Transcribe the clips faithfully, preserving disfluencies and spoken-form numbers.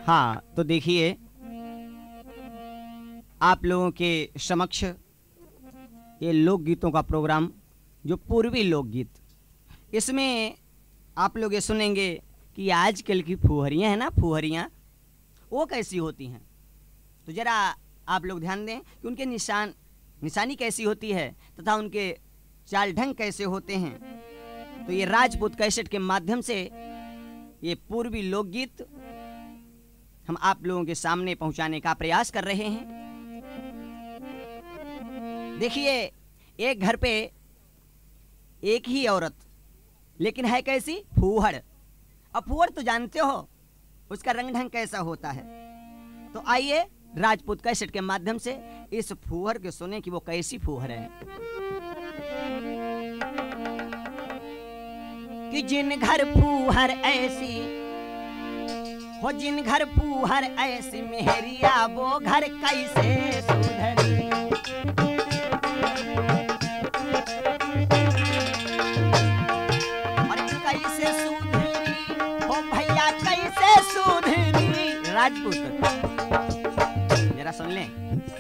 हाँ तो देखिए आप लोगों के समक्ष ये लोकगीतों का प्रोग्राम जो पूर्वी लोकगीत, इसमें आप लोग ये सुनेंगे कि आजकल की फुहरियाँ हैं ना, फुहरियाँ वो कैसी होती हैं। तो ज़रा आप लोग ध्यान दें कि उनके निशान निशानी कैसी होती है तथा उनके चाल ढंग कैसे होते हैं। तो ये राजपूत कैसेट के माध्यम से ये पूर्वी लोकगीत हम आप लोगों के सामने पहुंचाने का प्रयास कर रहे हैं। देखिए एक घर पे एक ही औरत, लेकिन है कैसी, फूहड़। अब फूहड़ तो जानते हो उसका रंग ढंग कैसा होता है। तो आइए राजपूत कैसेट के माध्यम से इस फूहड़ के सुने कि वो कैसी फूहड़ है। कि जिन घर फूहड़ ऐसी हो, जिन घर फूहड़ ऐसी मेहरिया, वो घर कैसे सुधरी। राजपूत जरा सुन लें,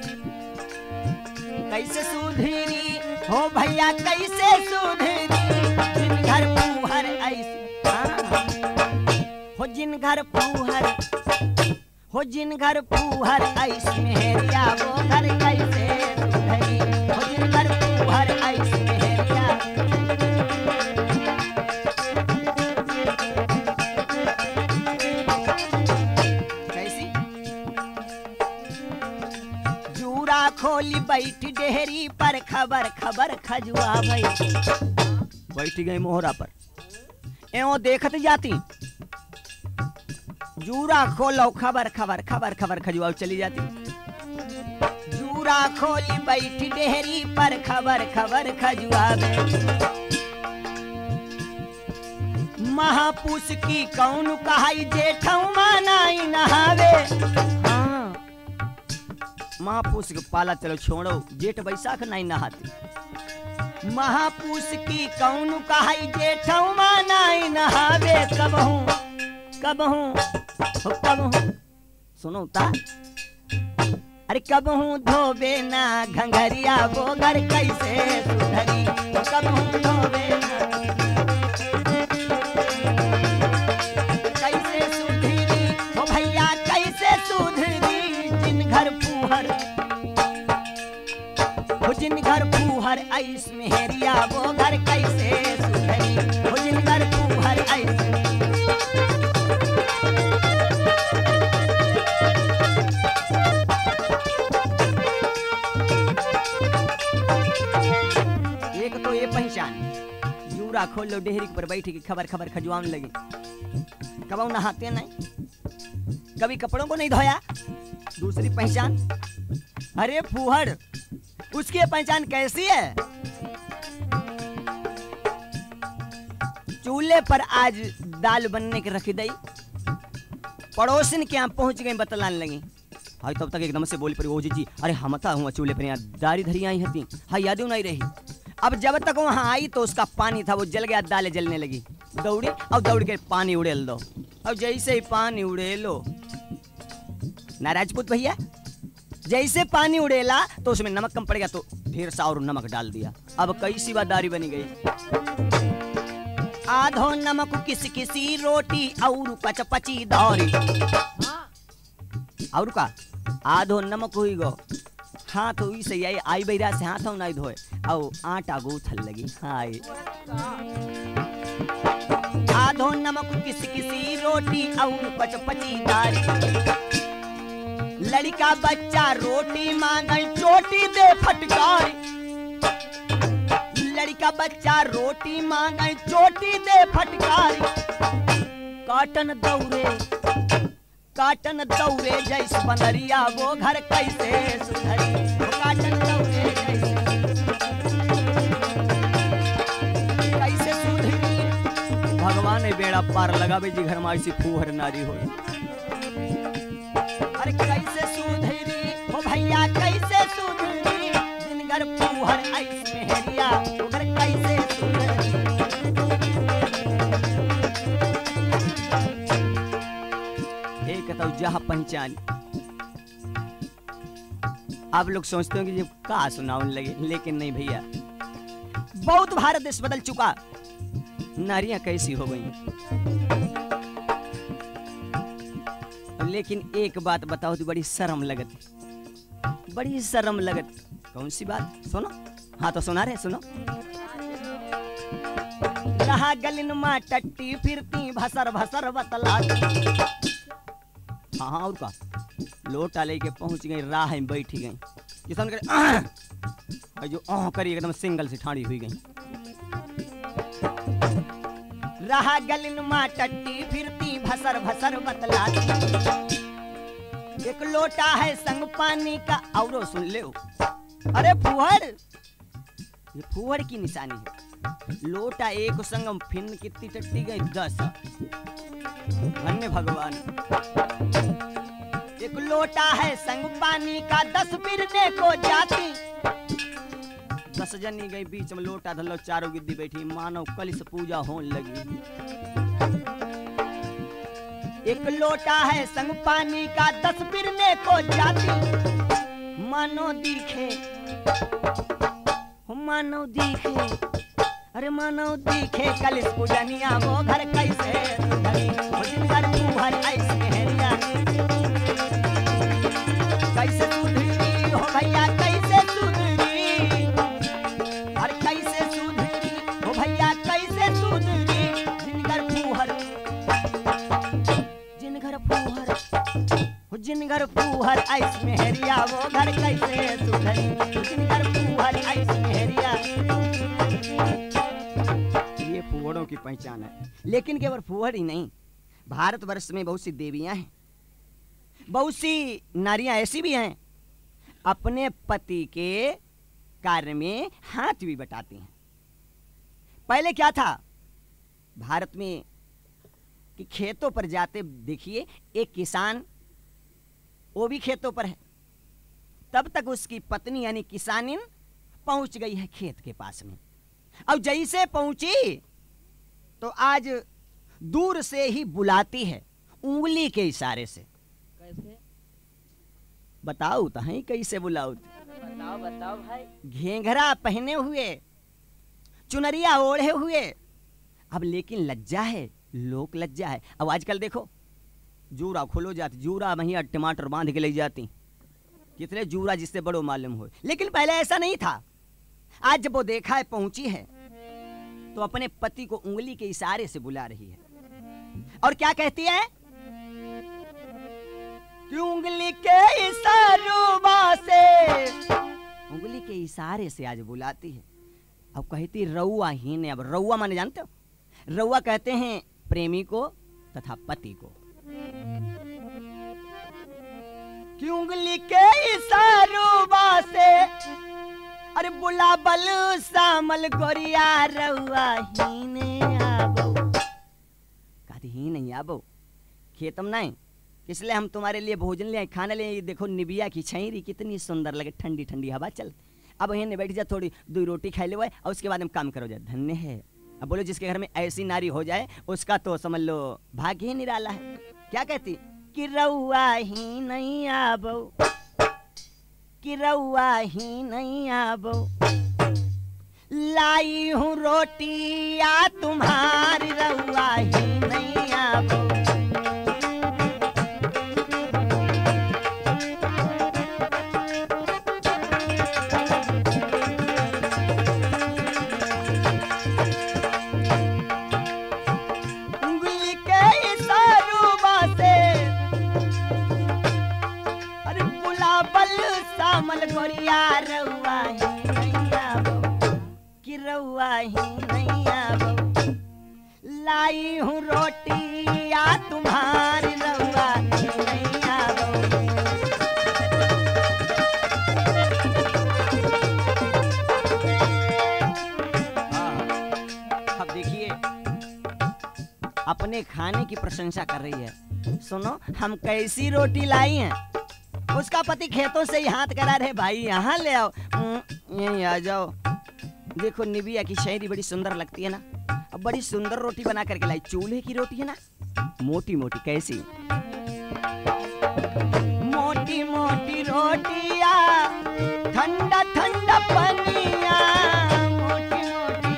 कैसे सुधरी हो भैया कैसे सुधरी, जिन घर फूहड़ ऐसी हो, जिन घर फूहड़ हो, जिन घर फूहड़ ऐसी मेहरिया, वो घर कैसे सुधरी हो, जिन घर फूहड़ ऐसी मेहरिया। खोली बैठी डेहरी पर, खबर खबर खजुआ भाई बैठी गई मोहरा पर, एवं देखत जाती। जूरा खोलो खबर खबर खबर खबर खजुआ चली जाती। जूरा खोली बैठी डेहरी पर, खबर खबर खजुआ महापूस की कौन कहाई, जेठऊ मानाई नहावे। महापूस के पाला चलो छोड़ो, जेठ बैसाख नहीं नहाती। महापूस की कौन कहाई, जेठऊ मानाई नहावे। कब हूँ कब हूँ कब हूँ सुनो ता, अरे कब हूँ धोबे ना घंघरिया, वो घर कैसे सुधरी। कब हूँ धोबे ना कैसे सुधरी हो भैया कैसे सुधरी, जिन घर फूहड़ हो, जिन घर फूहड़ ऐस मेहरिया, वो घर कैसे सुधरी हो, जिन घर फूहड़ ऐस। एक तो ये पहचान, जूरा खोल लो डेहरी पर बैठी की खबर खबर खजुआने लगी। कब नहाते नहीं, कभी कपड़ों को नहीं धोया। दूसरी पहचान, अरे फूहड़, उसकी पहचान कैसी है। चूल्हे पर आज दाल बनने के रखी दई, पड़ोसन के यहाँ पहुंच गई, बतलाने लगी। हाय तब तक एकदम से बोल पड़ी, ओ जी जी अरे हम था हुआ चूल्हे पर यहाँ दारी धरी आई हती, हाय याद नहीं रही। अब जब तक वहां आई तो उसका पानी था वो जल गया, दालें जलने लगी। दौड़ी और दौड़ के पानी उड़ेल दो। अब जैसे ही पानी उड़ेलो ना राजपूत भैया, जैसे पानी उड़ेला तो उसमें नमक कम पड़ गया, तो ढेर सा और नमक डाल दिया। अब कैसी बादारी बनी गई। आधो नमक किस किसी रोटी, और कचपची दौरी। और का आधो नमक हुई गो, हाथ हुई से आई आई बैरा से हाथ नहीं धोए, और आटा गूथल लगी। हाय आधो नमक किस किसी रोटी, और कचपची दारी। लड़का बच्चा रोटी मांगे, चोटी दे फटकारी। लड़का बच्चा रोटी मांगे, चोटी दे फटकारी। काटन दौरे काटन दौरे जैसे बनरिया, वो घर कैसे सुधरी। काटन दौरे जैसे कैसे सुधरी। भगवान ने बेड़ा पार लगावे जी घर में ऐसी फूहड़ नारी हो। अरे कैसे सुधरी हो भैया कैसे सुधरी, जिन घर फूहड़ ऐसी मेहरिया, वो घर कैसे सुधरी। एक तो जहाँ पहचान। आप लोग सोचते हो कि ये कहा सुनाने लगे, लेकिन नहीं भैया, बहुत भारत देश बदल चुका, नारियां कैसी हो गई। लेकिन एक बात बताओ तो बड़ी शर्म लगत, बड़ी शर्म लगत। कौन सी बात? सुनो। हाँ तो सुना रहे, सुनो। रहा गलिन माँ टट्टी फिरती भसर भसर बतलाती। हाँ हाँ और का लोटा लेके पहुंच गई, राह में बैठी गई, किसान करे जो आह करी एकदम सिंगल से ठाड़ी हुई गई। रहा गलिन माँ टट्टी फिरती भसर भसर बतलाती। एक लोटा है संग पानी का, औरो सुन ले। अरे फुहड़, ये फुहड़ की निशानी है। लोटा एक संगम फिन कितनी टट्टी गई? दस। धन्य भगवान। एक लोटा है संग पानी का, दस फिरने को जाती। दस जनी गई बीच में, लोटा धलो, चारों गिद्दी बैठी, मानव कलिस पूजा होने लगी। एक लोटा है संग पानी का, दस फिरने को जाती। मानो दिखे, मानो दिखे, अरे मानो दिखे कलिस पूजनिया, वो घर कैसे सुधरी, घर फुहड़ ऐसे हेरिया कैसे सुधरी हो भैया, कैसे सुधरी, और कैसे सुधरी हो भैया, कैसे सुधरी। जिनगर फुहड़, जिनगर फुहड़, जिनगर फुहड़ ऐस मेहरिया, वो घर कैसे सुधरी, जिनगर फुहड़ ऐस मेहरिया। ये फुहड़ों की पहचान है। लेकिन केवल फुहड़ ही नहीं, भारतवर्ष में बहुत सी देवियां हैं, बहुत सी नारियां ऐसी भी हैं अपने पति के कार्य में हाथ भी बटाती हैं। पहले क्या था भारत में कि खेतों पर जाते देखिए, एक किसान वो भी खेतों पर है, तब तक उसकी पत्नी यानी किसानिन पहुंच गई है खेत के पास में। अब जैसे पहुंची तो आज दूर से ही बुलाती है, उंगली के इशारे से। कैसे? बताओ तो है कैसे बुलाओ? बताओ बताओ भाई। घेंघरा पहने हुए, चुनरिया ओढ़े हुए। अब लेकिन लज्जा है, लोक लज्जा है। अब आजकल देखो जूरा खोलो जाती, जूरा महिया टमाटर बांध के ले जाती, कितने जूरा जिससे बड़ो मालूम हो। लेकिन पहले ऐसा नहीं था। आज जब वो देखा है पहुंची है तो अपने पति को उंगली के इशारे से बुला रही है, और क्या कहती है कि उंगली के इशारों से, उंगली के इशारे से आज बुलाती है। अब कहती रउआ ही ने। अब रउआ माने जानते हो, रउआ कहते हैं प्रेमी को तथा पति को। कि उंगली के इशारों से, अरे बुला बल सामल गोरिया, रउआ ही ने आबो। कहती ही नहीं आबो, खेतम नहीं, इसलिए हम तुम्हारे लिए भोजन ले आए, खाना ले आए। देखो निबिया की छैरी कितनी सुंदर लगे, ठंडी ठंडी हवा चल। अब यहीं बैठ जा, थोड़ी दो रोटी खाई ले और उसके बाद हम काम करो जाए। धन्य है। अब बोलो जिसके घर में ऐसी नारी हो जाए उसका तो समझ लो भाग्य ही निराला है। क्या कहती कि रउआ ही नहीं आबो, कि रउआ ही नहीं आबो, लाई हूँ रोटिया तुम्हारी, रउआ ही नहीं आबो। सामल गोरिया, रउआ ही नहीं आबो, कि रउआ ही नहीं आबो, लाई हूँ रोटिया तुम्हारी, रउआ ही नहीं आबो। अब देखिए अपने खाने की प्रशंसा कर रही है। सुनो हम कैसी रोटी लाई हैं। उसका पति खेतों से ही हाथ करा रहे, भाई यहाँ ले आओ, यहीं आ जाओ। देखो निबिया की शायरी बड़ी सुंदर लगती है ना, अब बड़ी सुंदर रोटी बना करके लाई। चूल्हे की रोटी है ना, मोटी मोटी कैसी। रोटिया ठंडा ठंडा पनिया मोटी मोटी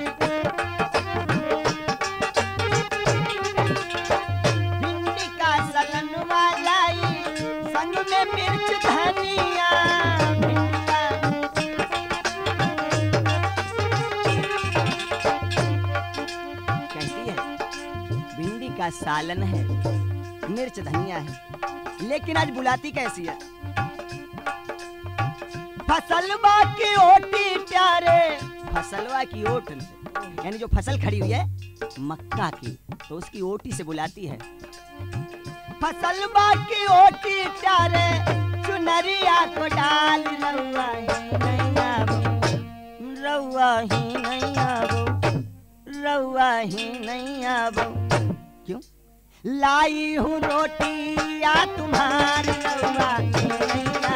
भिंडी का सलनवा लाई संग में मिर्च धनिया भिंडी का कैसी है भिंडी का सालन है मिर्च धनिया है लेकिन आज बुलाती कैसी है फसलवा की ओटी प्यारे फसलवा की ओट यानी जो फसल खड़ी हुई है मक्का की तो उसकी ओटी से बुलाती है फसलवा की ओटी प्यारे चुनरिया को डाल रउआ ही नैया बो रउआ ही नैया बो रउआ ही नैया बो क्यों लाई हूँ रोटी या तुम्हारी रउआ ही नैया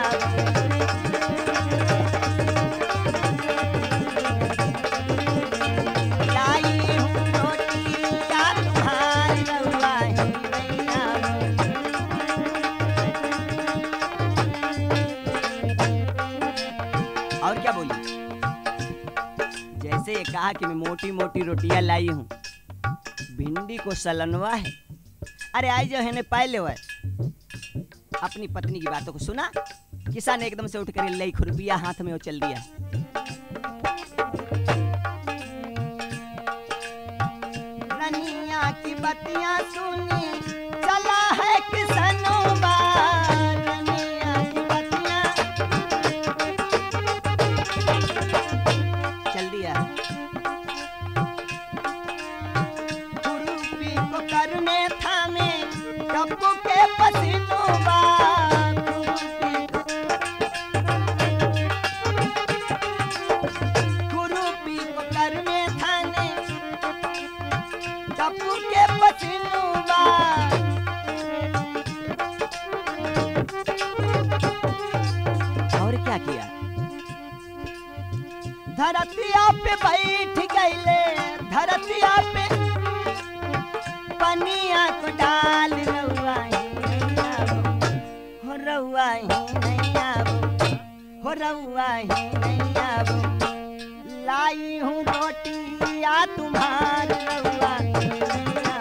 लाई हूँ रोटी या तुम्हारी रउआ ही नैया और क्या बोली जैसे ये कहा कि मैं मोटी मोटी रोटियां लाई हूँ भिंडी को सलनवा है अरे आई जो है ने पहले हुआ अपनी पत्नी की बातों को सुना किसान एकदम से उठकर लई खुरपिया हाथ में वो चल दिया रनिया की बतियां सुनी चला है किसनोबा रनिया की बतियां चल दिया खुरपी को करने थामे कब्बू के पसीनोबा खुरपी को करने थाने कब्बू के पसीनोबा और क्या किया धरतिया पे बैठ गईले धरतिया पे पनिया को डाल रउआ ही नैया बो हो रउआ ही नैया बो हो रउआ ही नैया बो लाई हूँ रोटी या तुम्हारी रउआ ही नैया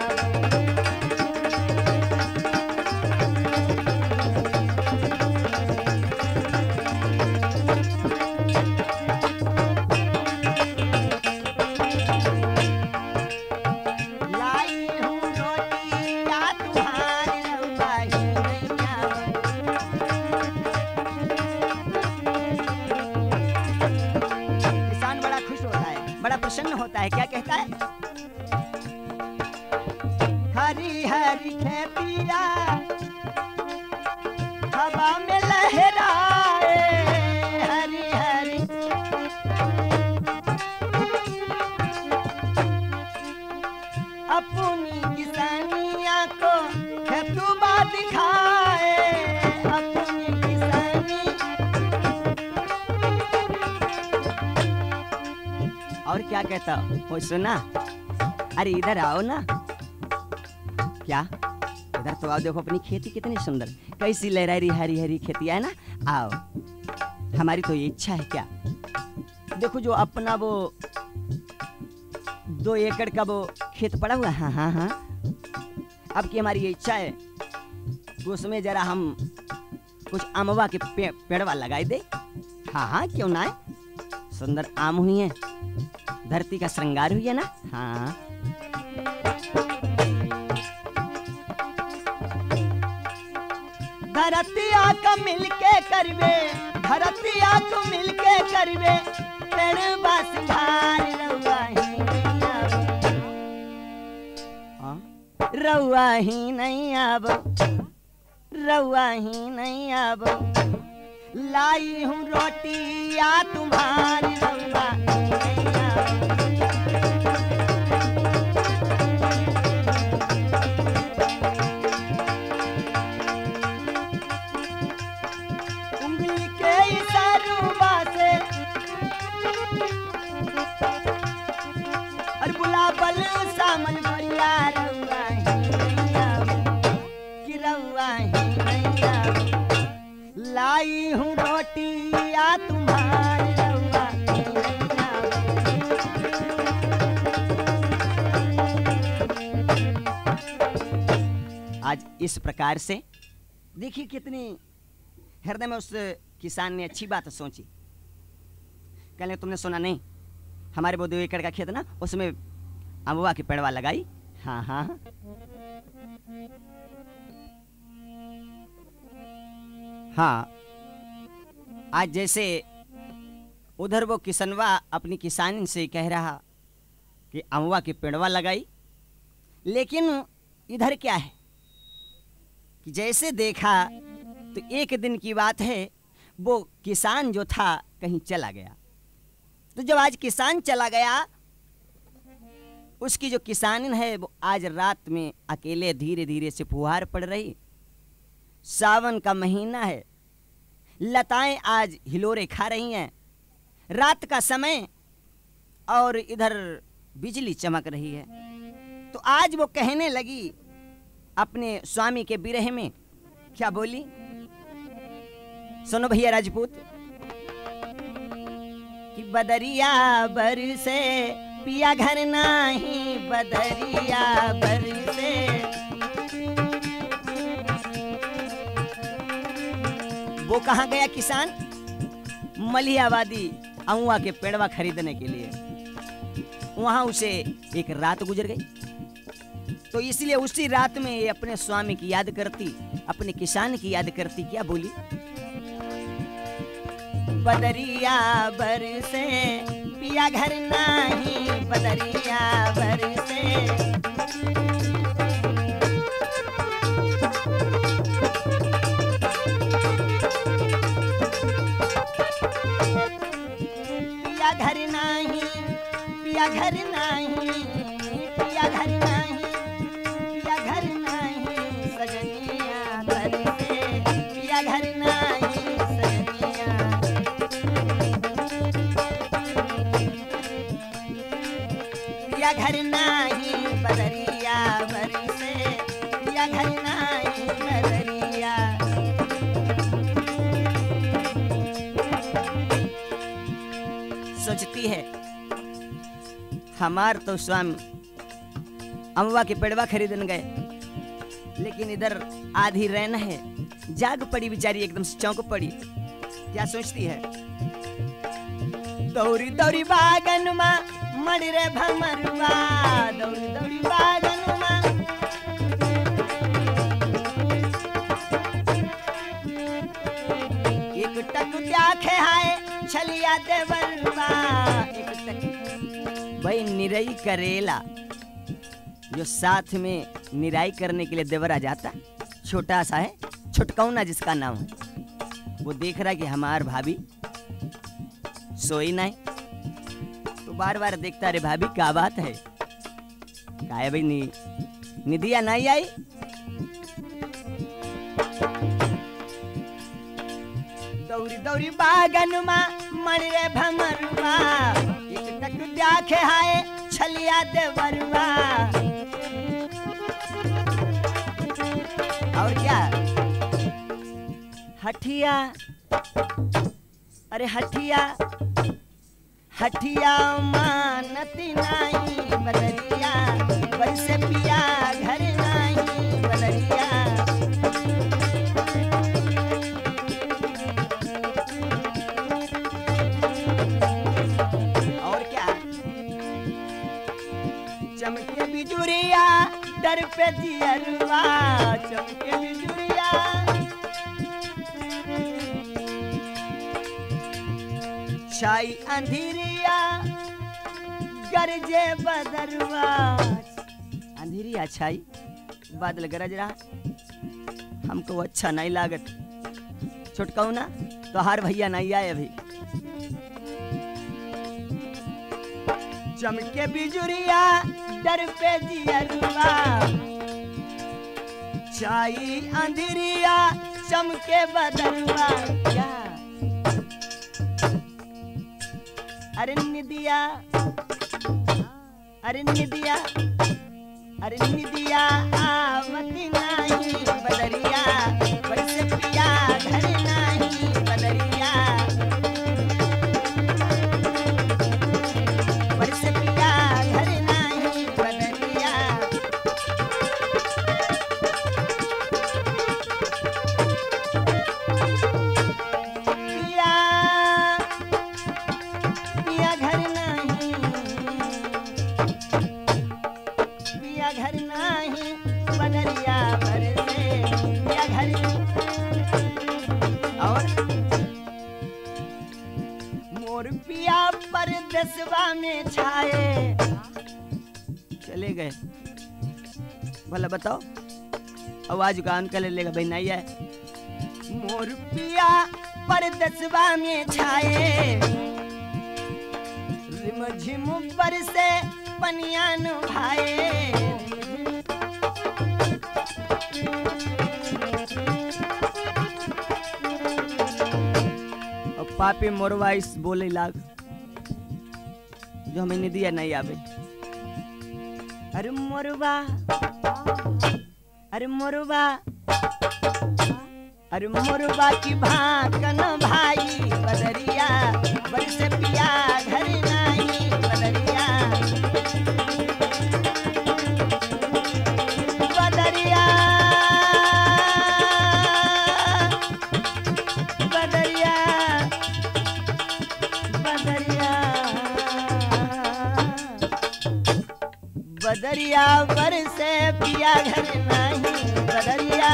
लाई हूँ रोटी या तुम्हारी रउआ ही नैया किसान बड़ा खुश होता है बड़ा प्रसन्न होता है क्या कहता है हरी हरी खेतिया हवा में लहराए हरी हरी अपनी किसानिया को खेतुबा दिखाए अपनी किसानी और क्या कहता वो सुना अरे इधर आओ ना क्या इधर तो आओ देखो अपनी खेती कितनी सुंदर कैसी लहराई हरी हरी खेती है ना आओ हमारी तो ये इच्छा है क्या देखो जो अपना वो दो एकड़ का वो खेत पड़ा हुआ हाँ हाँ हाँ अब की हमारी ये इच्छा है तो उसमें जरा हम कुछ आमवा के पे, पेड़वा लगाए दे हाँ हाँ क्यों ना है सुंदर आम हुई है धरती का श्रृंगार हुई है ना हाँ धरतिया का मिलके करवे धरतिया को मिलके करवे पेड़ बस धार रउआ ही नैया बो रउआ ही नैया बो रउआ ही नैया बो लाई हूँ रोटी या तुम्हारी रउआ ही नैया उंगली के इशारों से और बुलाबल सामन गोरिया रउआ ही नैया कि रउआ ही नैया लाई हूँ रोटिया तुम्हारी रउआ नैया। आज इस प्रकार से देखिए कितनी हृदय में उस किसान ने अच्छी बात सोची। कहने तुमने सुना नहीं, हमारे वो दो एकड़ का खेत ना, उसमें अमवा की पेड़वा लगाई। हाँ हाँ हाँ। आज जैसे उधर वो किसनवा अपनी किसानी से कह रहा कि अमवा की पेड़वा लगाई, लेकिन इधर क्या है कि जैसे देखा तो एक दिन की बात है, वो किसान जो था कहीं चला गया। तो जब आज किसान चला गया, उसकी जो किसानिन है वो आज रात में अकेले धीरे धीरे से फुहार पड़ रही। सावन का महीना है, लताएं आज हिलोरे खा रही हैं, रात का समय और इधर बिजली चमक रही है। तो आज वो कहने लगी अपने स्वामी के बिरह में, क्या बोली? सुनो भैया राजपूत कि बदरिया बरसे पिया घर नाही, बदरिया बरसे। वो कहाँ गया किसान? मलिहाबादी अमुआ के पेड़वा खरीदने के लिए। वहां उसे एक रात गुजर गई। तो इसलिए उसी रात में ये अपने स्वामी की याद करती, अपने किसान की याद करती। क्या बोली? बदरिया बरसे पिया घर नाही, बदरिया बरसे। पिया घर नाही, पिया घर नाही, पिया घर नाही, पिया घर नाही, सजनिया बरसे पिया घर नाही, सजनिया। पिया घर नाही बदरिया बरसे, पिया घर नाही बदरिया। सोचती है हमार तो स्वामी अमवा के पेड़वा खरीदने गए, लेकिन इधर आधी रैन है, जाग पड़ी बेचारी, एकदम से चौंक पड़ी। क्या सोचती है? दौरी दौरी बागन माँ मड़ी रे भमरुआ, दौड़ी दौड़ी बागन माँ। एक टक त्याखे हाय छलिया देवरुआ, एक टक भाई निरई करेला, जो साथ में निराई करने के लिए देवर आ जाता, छोटा सा है, छुटकौना जिसका नाम है। वो देख रहा है कि हमार भाभी सोई नहीं, तो बार बार देखता, अरे भाभी क्या बात है? क्या है भाई, नी निधिया नहीं आई? दौरी दौरी बागन माँ मणि रे भमरुआ, एक टक देखे हाय छलिया देवरुआ। और क्या? हठिया, अरे हठिया हठिया मानती नहीं, बदरिया बरसे पिया घर नहीं, बदरिया। और क्या? चमके बिजुरिया दर पे जियरुआ, चमके बिजुरिया। छाई अंधेरिया गरजे बदरुआ, अंधेरिया छाई, बादल गरज रहा, हमको अच्छा नहीं लागत। छुटकाऊ ना तो हार भैया नहीं आए अभी। चमके बिजुरिया दर पे जियरुआ, छाई अंधेरिया चमके बदरुआ। क्या? अरे निदिया, अरे निदिया, अरे निदिया आवती नहीं, बदरिया बरसे पिया घर नहीं, बदरिया। दसवा में छाए। चले गए। बोला बताओ आवाज कान कर लेगा भाई नहीं है। मोर पिया पर दसवा में छाए, रिम झिम पर से पनियान भाए। अब पापी मोरवा इस बोले लाग जो हमें दिया नहीं आवे। अरे मोरवा अरे मोरवा अरे मोरवा की भाकन भाई बदरिया बरस पिया घर नाई बदरिया बदरिया बदरिया बदरिया बदरिया बरस पिया घर नाई बदरिया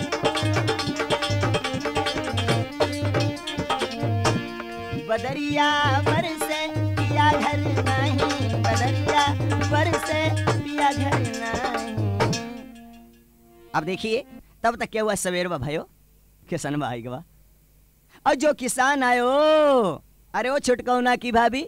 बदरिया बरसे पिया घर नहीं बदरिया बरसे पिया घर नहीं। अब देखिए तब तक क्या हुआ सवेर भाइयों किसान भाई गवा और जो किसान आयो अरे वो छुटकौना की भाभी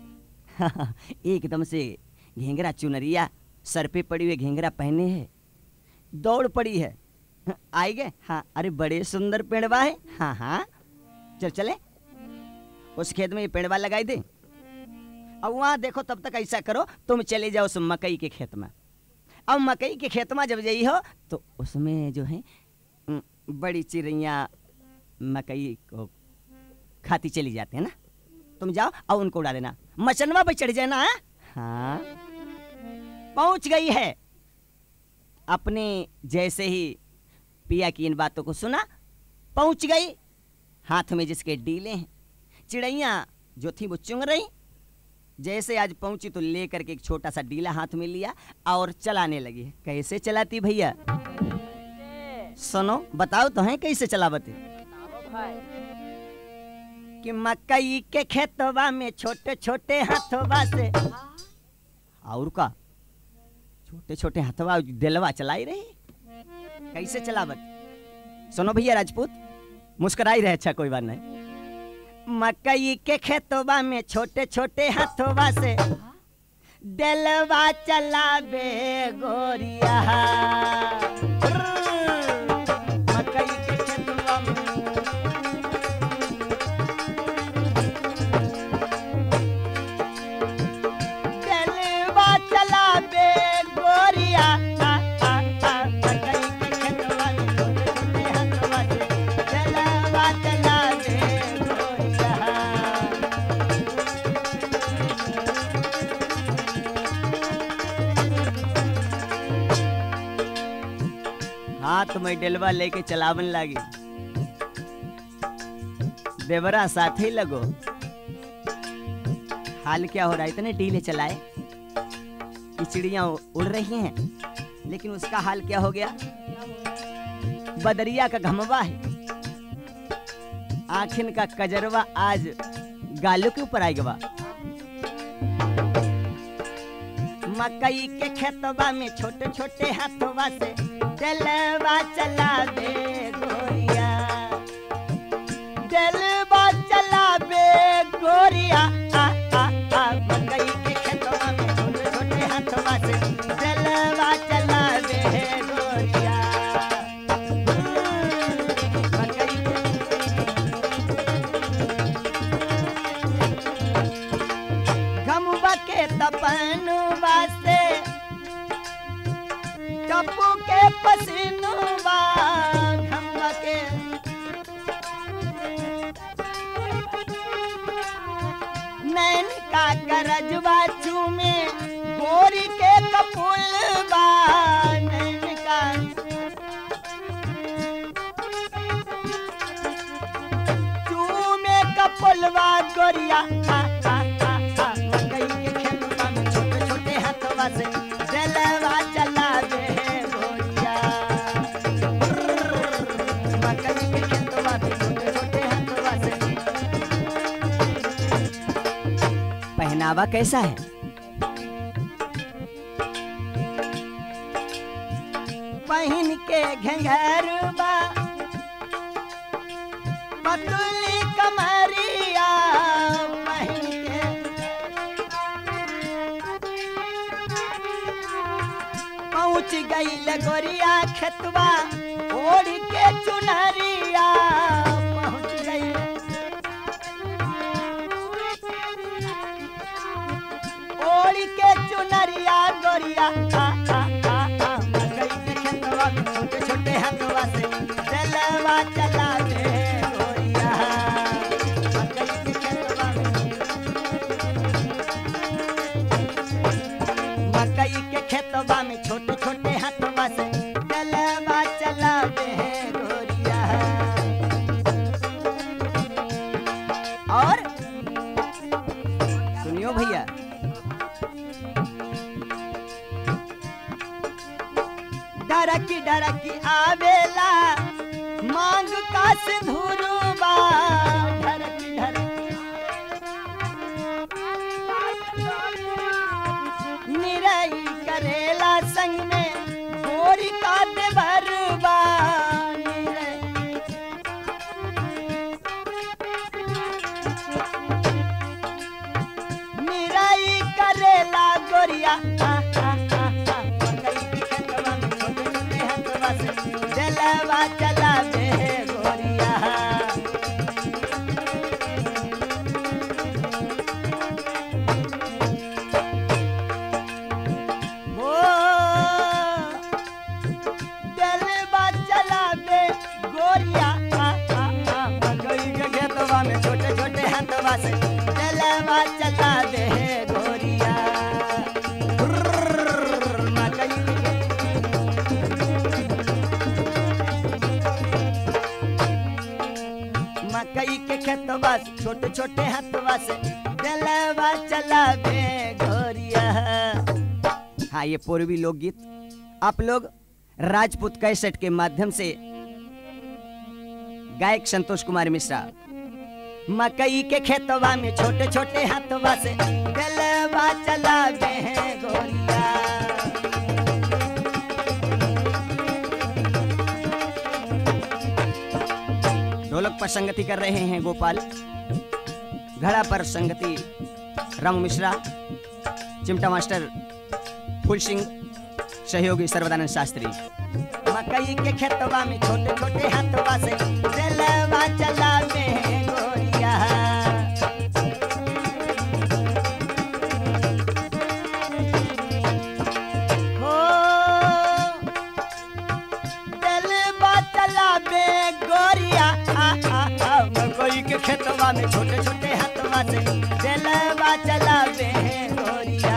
एकदम से घेंगरा चुनरिया सर पे पड़ी हुई घेंगरा पहने है दौड़ पड़ी है। आई गए हाँ अरे बड़े सुंदर पेड़वा है। हाँ हाँ चल चले उस खेत में ये पेड़वा लगाई दे। अब वहां देखो तब तक ऐसा करो तुम चले जाओ उस मकई के खेत में। अब मकई के खेत में जब जाई हो तो उसमें जो है बड़ी चिड़िया मकई को खाती चली जाते हैं ना। तुम जाओ और उनको उड़ा देना मचनवा पे चढ़ जाना। हाँ पहुंच गई है। अपने जैसे ही पिया की इन बातों को सुना पहुंच गई। हाथ में जिसके डीले हैं चिड़ैया जो थी वो चुंग रही। जैसे आज पहुंची तो लेकर के एक छोटा सा डीला हाथ में लिया और चलाने लगी। कैसे चलाती भैया सुनो बताओ तो है कैसे चलावती। कि मकई के खेतवा में छोटे छोटे हाथवा से और का छोटे छोटे हाथवा दिलवा चलाई रही। कैसे चलावत सुनो भैया राजपूत मुस्कुराई रहे। अच्छा कोई बात नहीं। मकई के खेतवा में छोटे छोटे हाथवा से दिलवा चलावे गोरिया। मकई के खेतवा में दिलवा चलावे गोरिया। हाथ में डेलवा लेके चलावन लागी। देवरा साथ ही लगो। हाल क्या हो रहा है इतने डीले चलाए कि चिड़ियां उड़ रही हैं लेकिन उसका हाल क्या हो गया। बदरिया का घमवा है आखिन का कजरवा आज गालों के ऊपर आएगा। मकई के खेतवा में छोटे छोटे हाथवा से दिलवा चला दे गोरिया। दिलवा चला दे गोरिया। आ, आ, आ, मकई के खेतवा में छोटे छोटे हाथवा से दिलवा चला दे गोरिया। मकई घमवा के तपनवा से टप्पू के पसीनुवा घमवा के नैन का करजवा चूमे गोरी के कपुलवा। नैन का चूमे कपुलवा गोरिया। आ, आ, आ, आ, मकई के खेतवा में छोटे छोटे हाथवा से दिलवा चला दे गोरिया। मकई के खेतवा में छोटे छोटे हाथवा से पहनावा कैसा है? पहन के घंघरवा पतली कमरिया, पहन के पहुँच गई लगोरिया खेतवा ओढ़ के चुनरिया, पहुँच गई ओढ़ के चुनरिया गोरिया। आ, आ, आ, आ, मकई के खेतवा में छोटे छोटे हथवा से चलवा चला दे गोरिया। मकई के खेतवा में मकई के खेतवा में छोटे छोटे हथवा से चलवा चला दे गोरिया। और सुनियो भैया, डरकी डरकी आवेला मांग का सिंधुरवा, डरकी डरकी निरई करेला संग में गोरी का देवरवा, निरई करेला गोरिया। आ, आ, आ, आ, मकई के खेतवा में छोटे छोटे हथवा से चलवा चला दे गोरिया। वो चलवा चला दे गोरिया। आ, आ, आ, मकई के खेतवा में छोटे छोटे हथवा से चलवा चला दे गोरिया। मकई मकई के खेतवा से छोटे छोटे हथवा से चलवा चला दे गोरिया। हाँ, ये पूर्वी लोकगीत आप लोग राजपूत कैसेट के माध्यम से गायक संतोष कुमार मिश्रा। मकई के खेतवा में छोटे छोटे हथवा से चलवा चला दे गोरिया। ढोलक पर संगति कर रहे हैं गोपाल, घड़ा पर संगति रामू मिश्रा, चिमटा मास्टर फूल सिंह, सहयोगी सर्वदानंद शास्त्री। मकई के खेतवा में छोटे छोटे हथवा से चलवा चला दे गोरिया। हो चलवा चला दे गोरिया। आ, आ, आ, मकई के खेतवा में छोटे छोटे हथवा से चलवा चला दे गोरिया।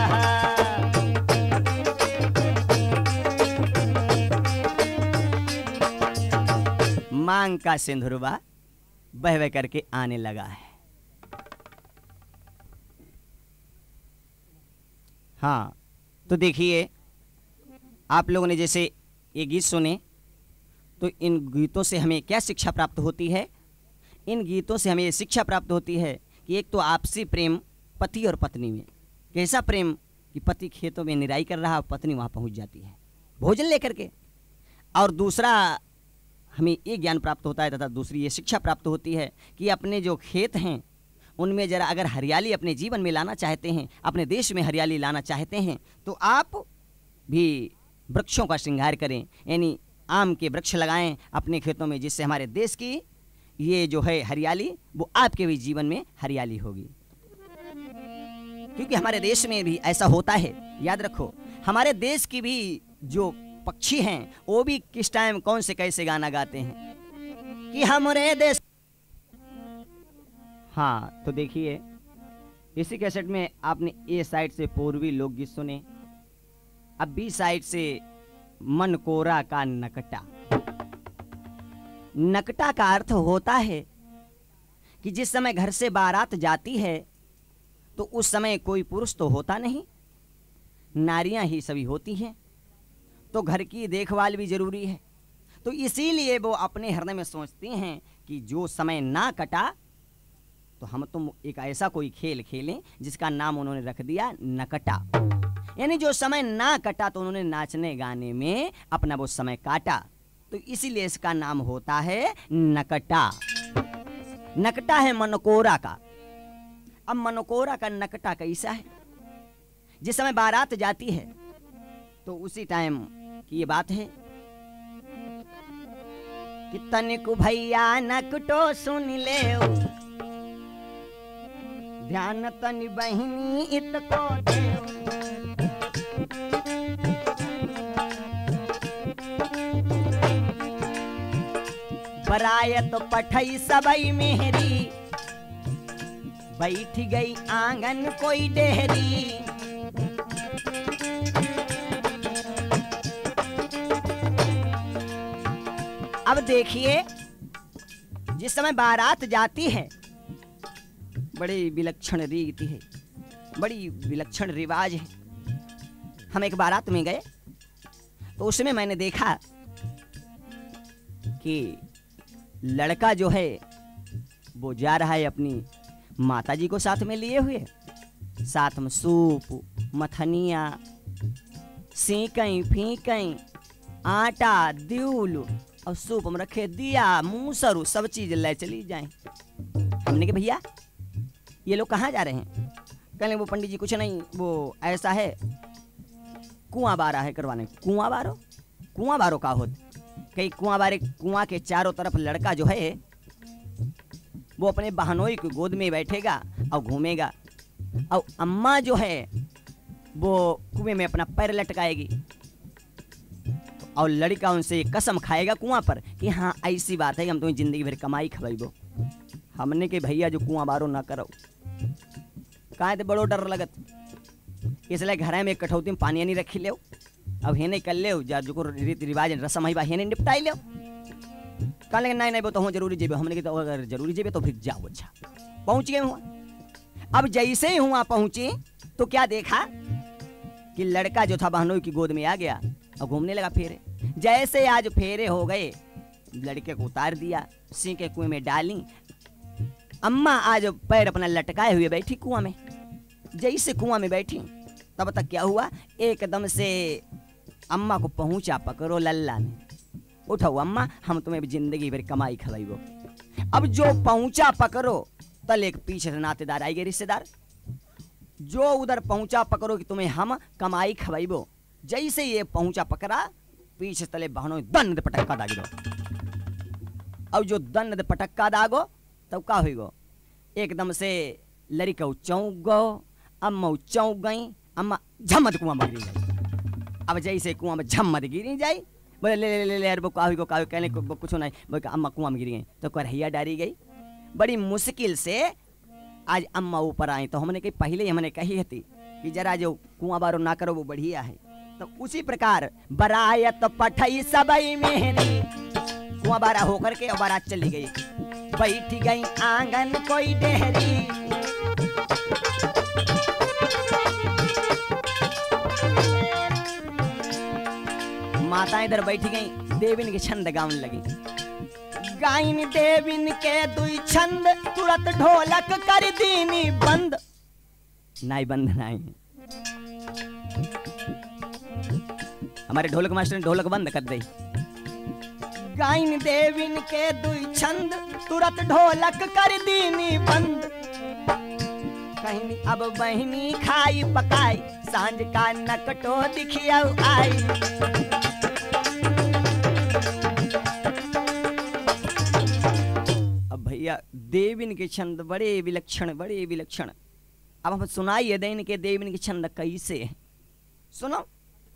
मांग का सिंधुरवा बह बह करके आने लगा है। हाँ, तो देखिए आप लोगों ने जैसे ये गीत सुने, तो इन गीतों से हमें क्या शिक्षा प्राप्त होती है? इन गीतों से हमें ये शिक्षा प्राप्त होती है कि एक तो आपसी प्रेम पति और पत्नी में, कैसा प्रेम कि पति खेतों में निराई कर रहा, पत्नी वहाँ पहुँच जाती है भोजन लेकर के। और दूसरा हमें ये ज्ञान प्राप्त होता है तथा दूसरी ये शिक्षा प्राप्त होती है कि अपने जो खेत हैं उनमें जरा अगर हरियाली अपने जीवन में लाना चाहते हैं, अपने देश में हरियाली लाना चाहते हैं, तो आप भी वृक्षों का श्रृंगार करें, यानी आम के वृक्ष लगाएं अपने खेतों में, जिससे हमारे देश की ये जो है हरियाली वो आपके भी जीवन में हरियाली होगी। क्योंकि हमारे देश में भी ऐसा होता है, याद रखो, हमारे देश की भी जो पक्षी हैं वो भी किस टाइम कौन से कैसे गाना गाते हैं कि हमारे देश। हाँ, तो देखिए इसी कैसेट में आपने ए साइड से पूर्वी लोकगीत सुने, अब बी साइड से मन कोरा का नकटा। नकटा का अर्थ होता है कि जिस समय घर से बारात जाती है तो उस समय कोई पुरुष तो होता नहीं, नारियां ही सभी होती हैं, तो घर की देखभाल भी जरूरी है। तो इसीलिए वो अपने हृदय में सोचती हैं कि जो समय ना कटा तो हम तुम एक ऐसा कोई खेल खेलें जिसका नाम उन्होंने रख दिया नकटा। यानी जो समय ना कटा तो उन्होंने नाचने गाने में अपना वो समय काटा, तो इसीलिए इसका नाम होता है नकटा। नकटा है मनकोरा का। अब मनकोरा का नकटा कैसा है? जिस समय बारात जाती है तो उसी टाइम की ये बात है कि तनिक भैया नकटो सुन ले, ध्यान तनि बहिनी इतको देव। बरायत पठई सबई मेहरी, बैठ गई आंगन कोई डेहरी। अब देखिए, जिस समय बारात जाती है बड़ी विलक्षण रीति है, बड़ी विलक्षण रिवाज है। हम एक बारात में गए तो उसमें मैंने देखा कि लड़का जो है वो जा रहा है अपनी माताजी को साथ में लिए हुए, साथ में सूप, मथनिया, सीकई फीकई, आटा, द्यूल और सूप में रखे दिया, मूसरू, सब चीज ले चली जाए। हमने कहा भैया ये लोग कहाँ जा रहे हैं? कहने वो पंडित जी कुछ नहीं, वो ऐसा है कुआं बारा है करवाने। कुआं बारो? कुआं बारो का होता? कई कुआं बारे, कुआं के चारों तरफ लड़का जो है वो अपने बहनोई की गोद में बैठेगा और घूमेगा, और अम्मा जो है वो कुएं में अपना पैर लटकाएगी और लड़का उनसे कसम खाएगा कुआं पर कि हाँ ऐसी बात है कि हम तुम्हें जिंदगी भर कमाई खवाइबो। हमने के भैया जो कुआं बारो ना करो, कहाँ थे बड़ो डर लगत, इसलिए घर में एक कठौती में पानी नहीं रखी ले, अब हेने कर ले जा जो रीति रिवाज रसम है हेने निपटाई ले। कहा लेकिन नहीं नहीं वो तो हो जरूरी जेबे। हमने कहा तो अगर जरूरी जेबे तो फिर जाओ। अच्छा पहुंच गए हुआ। अब जैसे ही हुआ पहुंचे तो क्या देखा कि लड़का जो था बहनोई की गोद में आ गया और घूमने लगा फेरे। जैसे आज फेरे हो गए, लड़के को उतार दिया, सिंह के कुएं में डाली। अम्मा आज पैर अपना लटकाए हुए बैठी कुआं में। जैसे कुआं में बैठी तब तक क्या हुआ, एकदम से अम्मा को पहुंचा पकड़ो लल्ला ने। उठाओ अम्मा, हम तुम्हें जिंदगी भर कमाई खवाइबो। अब जो पहुंचा पकड़ो तल एक पीछे से नातेदार आई गए, रिश्तेदार जो उधर पहुंचा पकड़ो कि तुम्हें हम कमाई खवाइबो। जैसे ये पहुंचा पकड़ा, पीछे तले बहनों दंड पटक्का दागी दो। अब जो दंड पटक्का दागो तब का हुई, एकदम से लड़का चौंक गो, अम्मा चौंक गई। अम्मा झमद कुआं में गिरी जाए। अब जैसे कुआं में झमद गिरी जाए, बोले ले ले ले ले वो काहू को काहू कहने को कुछ नहीं, बोले अम्मा कुआं में गिरी गई। तो करहिया डारी गई। बड़ी मुश्किल से आज अम्मा ऊपर आई। तो हमने कही पहले हमने कही थी कि जरा जो कुआं बारो ना करो वो बढ़िया है। तो उसी प्रकार बरायत पठई सबई मेहरी, कुआं बारा होकर के और बारात चली गई। बैठ गई आंगन कोई डेहरी, माता इधर बैठी गई, देविन के छंद गाउन लगी। गाइन देविन के दुई छंद, तुरंत ढोलक कर दीनी बंद। नाई बंद नाई, हमारे ढोलक मास्टर ने ढोलक बंद कर दी। गाइन देविन के दुई छंद, तुरंत ढोलक कर दीनी बंद। कहनी अब बहनी खाई पकाई, सांझ का नकटो दिखिया आई। भैया देविन के छंद बड़े विलक्षण, बड़े विलक्षण। अब हम सुनाइए देन के देविन के छंद कैसे है, सुनो।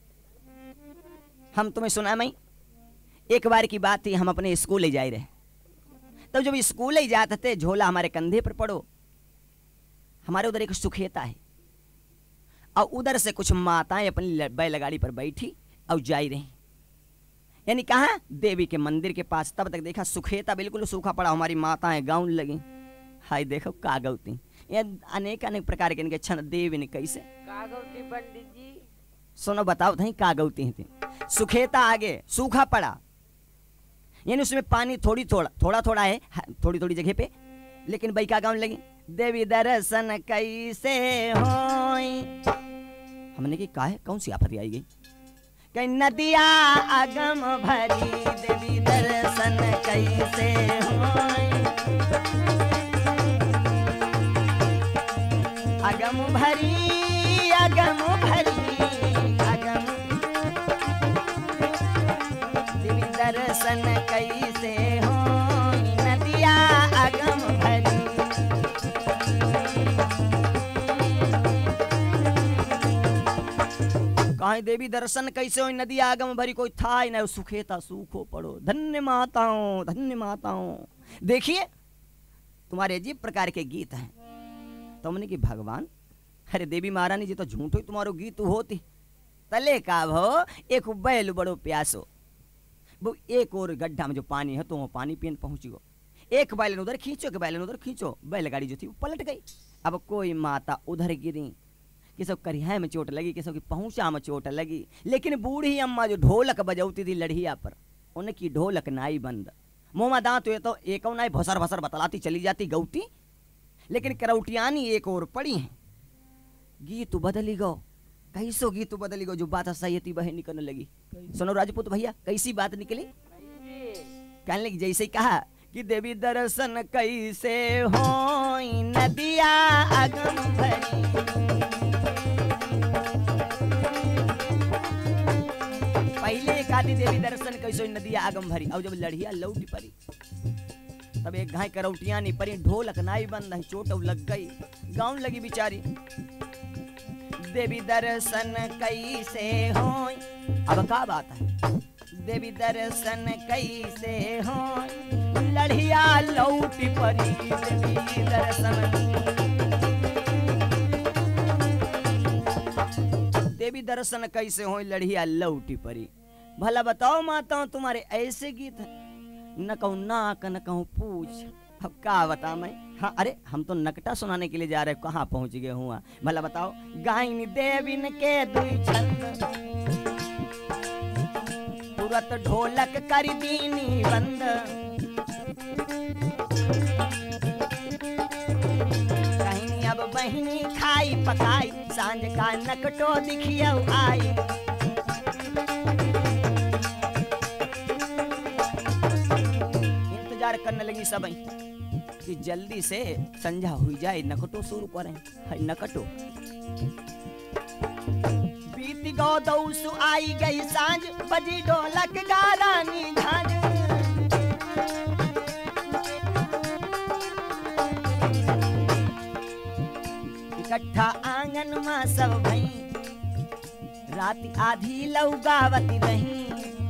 हम तुम्हें सुना मैं, एक बार की बात थी, हम अपने स्कूल ले जा रहे। तब जब स्कूल ले जाते थे, झोला हमारे कंधे पर पड़ो, हमारे उधर एक सुखेता है और उधर से कुछ माताएं अपनी बैलगाड़ी पर बैठी और जा रही, यानी कहा देवी के मंदिर के पास। तब तक देखा सुखेता बिल्कुल सूखा पड़ा, हमारी माताएं गाउन लगी। हाय देखो का गौती, ये अनेक अनेक प्रकार के इनके छंद देवी ने कैसे का गौती पंडित जी। सुनो बताओ थी का गौती थी। सुखेता आगे सूखा पड़ा, यानी उसमें पानी थोड़ी थोड़ा थोड़ा थोड़ा है, थोड़ी थोड़ी जगह पे, लेकिन भाई क्या गाँव लगी, देवी दर्शन कैसे होई। हमने की कहा है कौन सी आफत आई गई, कहीं नदिया अगम भरी देवी दर्शन कैसे होई। अगम भरी अगम भरी अगम देवी दर्शन कैसे होई, नदिया अगम भरी। कहीं देवी दर्शन कैसे हो, नदी आगम भरी, कोई था ही ना, सुखे था सूखो पड़ो। धन्य माताओं धन्य माताओं। देखिए तुम्हारे अजीब प्रकार के गीत हैं। तुमने की भगवान, अरे देवी महारानी जी तो झूठो ही तुम्हारो गीत होती। तले का भो एक बैल बड़ो प्यासो, वो एक और गड्ढा में जो पानी है तो वो पानी पीने पहुंच गो। एक बैलन उधर खींचो के बैलन उधर खींचो, बैलगाड़ी जो थी वो पलट गई। अब कोई माता उधर गिरी, किसी को करिया में चोट लगी, किसी की पहुंचा में चोट लगी। लेकिन बूढ़ी अम्मा जो ढोलक बजौती थी लड़िया पर, उनकी ढोलक नाई बंद, मुंह में दांत हुए तो एक नाई भसर भसर बतलाती चली जाती गौती। लेकिन करौटियानी एक और पड़ी हैं। गीत बदली गो, कैसो गीत बदली गो, जो बात सही थी वह निकलने लगी। सुनो राजपूत भैया कैसी बात निकली। कहने लगी जैसे ही कहा कि देवी दर्शन कैसे होई, नदिया अगम भरी। पहले कहती देवी दर्शन कैसे होई, नदिया आगम भरी। और जब लड़िया लौटी पड़ी तब एक घाय करौटिया नहीं पड़ी, ढोलक नाई बंद है, चोट लग गई, गाँव लगी बिचारी। देवी दर्शन कैसे होई, अब क्या बात है, देवी दर्शन कैसे होई, लड़िया लौटी पड़ी देवी दर्शन। देवी दर्शन कैसे होई, लड़िया लौटी पड़ी। भला बताओ माताओं तुम्हारे ऐसे गीत हैं, न कहूँ नाक न कहूँ पूछ। अब क्या बता मैं, हाँ अरे हम तो नकटा सुनाने के लिए जा रहे, कहाँ पहुँच गए हुआ। भला बताओ, गायनी देविन के दुई छंद, तुरत ढोलक कर दीनी बंद। कहनी अब बहिनी खाई पकाई, सांझ का नकटो दिखियो आई। इंतजार करने लगी सब कि जल्दी से संझा हुई जाए, नकटो शुरू करें। है नकटो बीती गो दौसु आई गई सांझ, बजी ढोलक गारानी झांझ। इकट्ठा आंगन में सब भई, रात आधी लौगावती रही।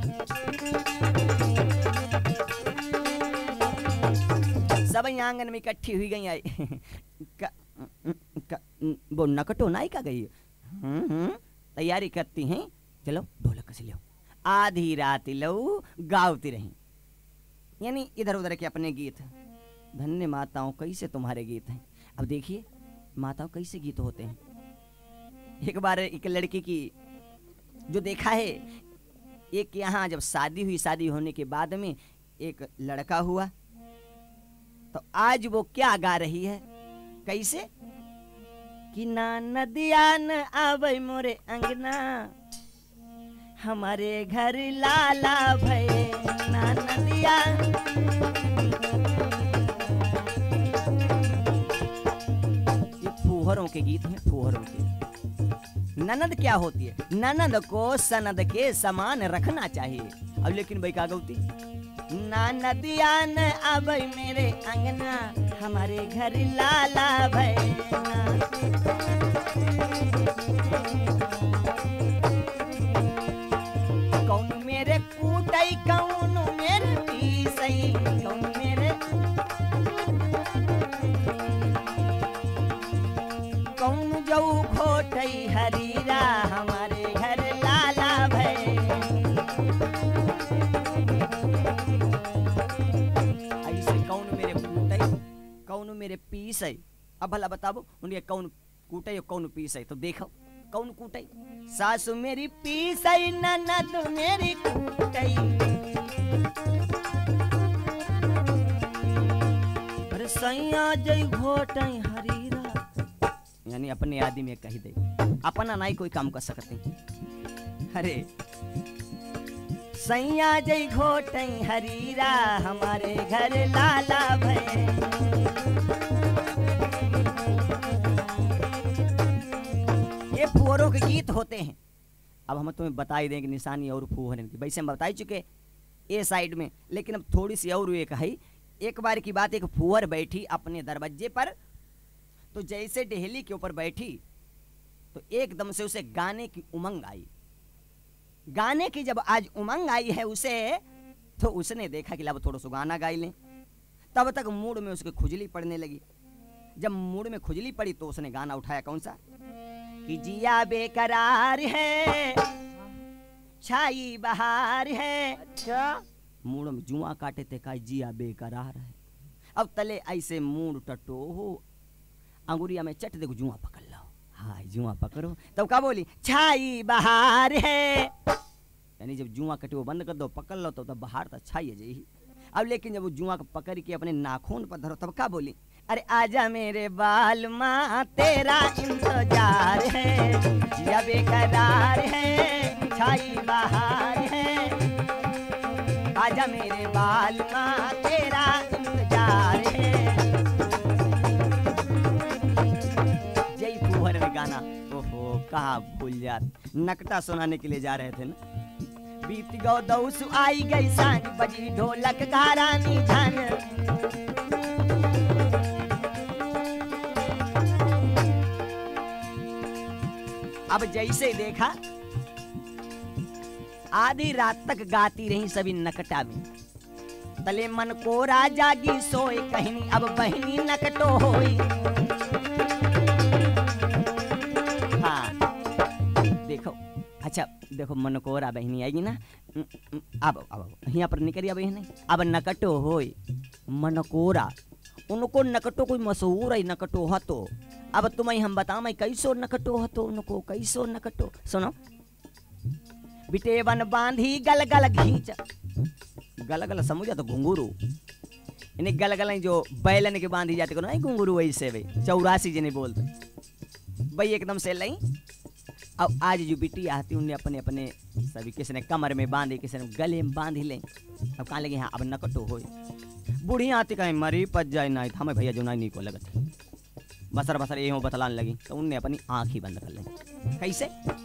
सब आंगन में इकट्ठी हुई गई आई। का, का, वो नकटो नाई का गई, तैयारी करती हैं, चलो ढोलक कस लो। आधी रात लो गावती रही, यानी इधर उधर के अपने गीत। धन्य माताओं कैसे तुम्हारे गीत हैं। अब देखिए माताओं कैसे गीत होते हैं। एक बार एक लड़की की जो देखा है, एक यहाँ जब शादी हुई, शादी होने के बाद में एक लड़का हुआ, तो आज वो क्या गा रही है, कैसे कि ना नदिया न आवे मोरे अंगना, हमारे घर लाला भये ना नदिया। ये फुहरों के गीत हैं, फुहरों के। ननद क्या होती है, ननद को सनद के समान रखना चाहिए। अब लेकिन भाई क्या गौती, ना नदिया न आवे मेरे अंगना, हमारे घर लाला भैया। कौन मेरे कूटई कौन मेरे पीसई, कौन मेरे कौन जो घोटई हरीरा, हमारे घर लाला भैया। कौन मेरे पीस है। अब भला बताबो उनके कौन कूटे कौन पीस है, तो देखो कौन कूटे। सासु मेरी पीस है, ननद मेरी कूटे। अरे सैया जय घोटई हरीरा, यानी अपने आदि में कही दे, अपना नहीं कोई काम कर सकते। अरे सैया जय घोटई हरीरा, हमारे घर लाला भय। ये फुहरों के गीत होते हैं। अब हम तुम्हें बता ही देंगे निशानी और फुहर की, वैसे हम बता ही चुके ए साइड में, लेकिन अब थोड़ी सी और एक है। एक बार की बात, एक फुहर बैठी अपने दरवाजे पर, तो जैसे डेहली के ऊपर बैठी तो एकदम से उसे गाने की उमंग आई। गाने की जब आज उमंग आई है उसे, तो उसने देखा कि अब थोड़ा सा गाना गा लें। तब तक मूड में उसके खुजली पड़ने लगी। जब मूड में खुजली पड़ी तो उसने गाना उठाया, कौन सा? कि जिया बेकरार है, छाई बहार है। अच्छा, मूड में जुआ काटे थे का जिया बेकरार है। अब तले ऐसे मूड टटो हो, अंगुरिया में चट देखो जुआ पकड़ लो, हाँ जुआ पकड़ो। तब क्या बोली? छाई बहार है, यानी जब जुआ कटे वो बंद कर दो, पकड़ लो तो तब बहार तो छाई है जी। अब लेकिन जब वो जुआ को पकड़ के अपने नाखून पर धरो, तब क्या बोली? अरे आजा मेरे बाल माँ तेरा इंतजार है, जिया बेकरार है, छाई बहार है। आजा मेरे बाल माँ तेरा इंतजार है। जय फुहर में गाना, ओहो कहाँ भूल जात। नकटा सुनाने के लिए जा रहे थे ना। बीत गौ दौस आई गई सांझ, बजी ढोलक घरानी झन। अब जैसे देखा आधी रात तक गाती रही सभी नकटा में। तले मन को राजा की सोए कहनी, अब बहनी नकटो होई। हाँ देखो, अच्छा देखो मनकोरा बहनी आएगी ना, अब अब यहाँ पर निकलिया बहन, अब नकटो होई मनकोरा। उनको नकटो कोई मशहूर है नकटो हतो। अब तुम्हें हम बता मैं कैसो नकटो हतो, उनको कैसो नकटो। सुनो, बिटे बन बांधी गल गल घींच। गल गल समझा तो घुंगरू, इन्हें गल गल जो बैलन के बांधी जाते को नहीं घुंगरू, वैसे वे चौरासी जिन्हें बोलते भाई एकदम से लई। अब आज जो बिटी आती उन्हें अपने अपने सभी, किसी ने कमर में बांधे, किसी ने गले में बांध ले। अब कहाँ लगे? हाँ अब नकटो हो। बूढ़ी आती कहीं मरी पच जाए ना, हमें भैया जो नहीं को लगत बसर बसर ये बतलाने लगी, तो उनने अपनी आँख ही बंद कर ली। कैसे?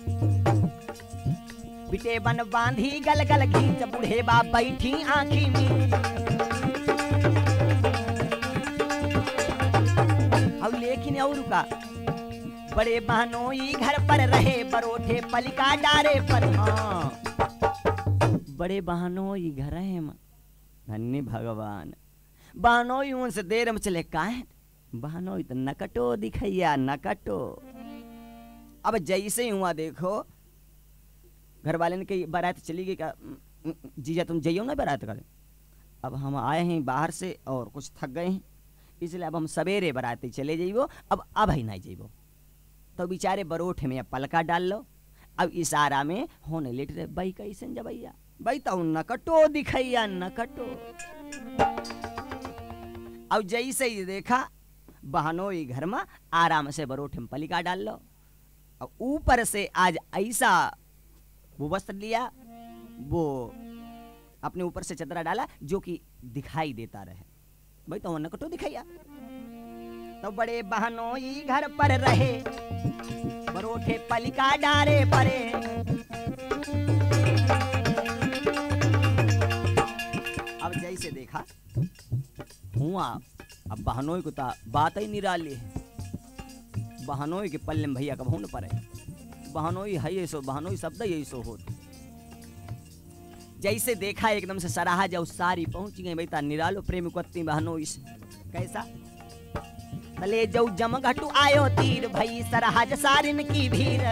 बिटे बन बांधी गल गल घींच, बूढ़े बाप बैठी आँखी में। अब लेकिन और का बड़े बहनोई घर पर रहे, बरोठे पलिका डारे पर। हाँ बड़े बहनोई घर है, धन्य भगवान। बहनोई उनसे देर में चले काहे, बहनोई तो नकटो दिखैया नकटो। अब जैसे ही हुआ देखो, घर वाले ने कही बारात चली गई का, जीजा तुम जाइयो ना बारात करे। अब हम आए हैं बाहर से और कुछ थक गए हैं, इसलिए अब हम सवेरे बाराती चले जाइबो। अब अब ही नहीं जाइबो, तो बेचारे बरोठे में पलका डाल लो। अब इशारा में होने लेट रहे, भाई कैसे जबैया, भाई तो नकटो दिखैया नकटो। अब जैसे ही देखा बहनोई घर में आराम से बरोठे में पलिका डाल लो। अब ऊपर से आज ऐसा वो वस्त्र लिया, वो अपने ऊपर से चदरा डाला जो कि दिखाई देता रहे, भाई तो नकटो दिखैया। तो बड़े बहनोई घर पर रहे, बरोठे पलिका डारे परे। अब जैसे देखा हुआ, अब बहनोई को तो बात ही निराली है। बहनोई के पल्ले में भैया कब न पड़े, बहनोई है ये सो, बहनोई शब्द यही सो हो। जैसे देखा एकदम से सराहा जाओ सारी पहुंच गई, बेटा निरालो प्रेम कत्ती बहनोई से। कैसा? तले जाऊ जमघटू आयो तीर, भई सराहा सारिन की भीड़।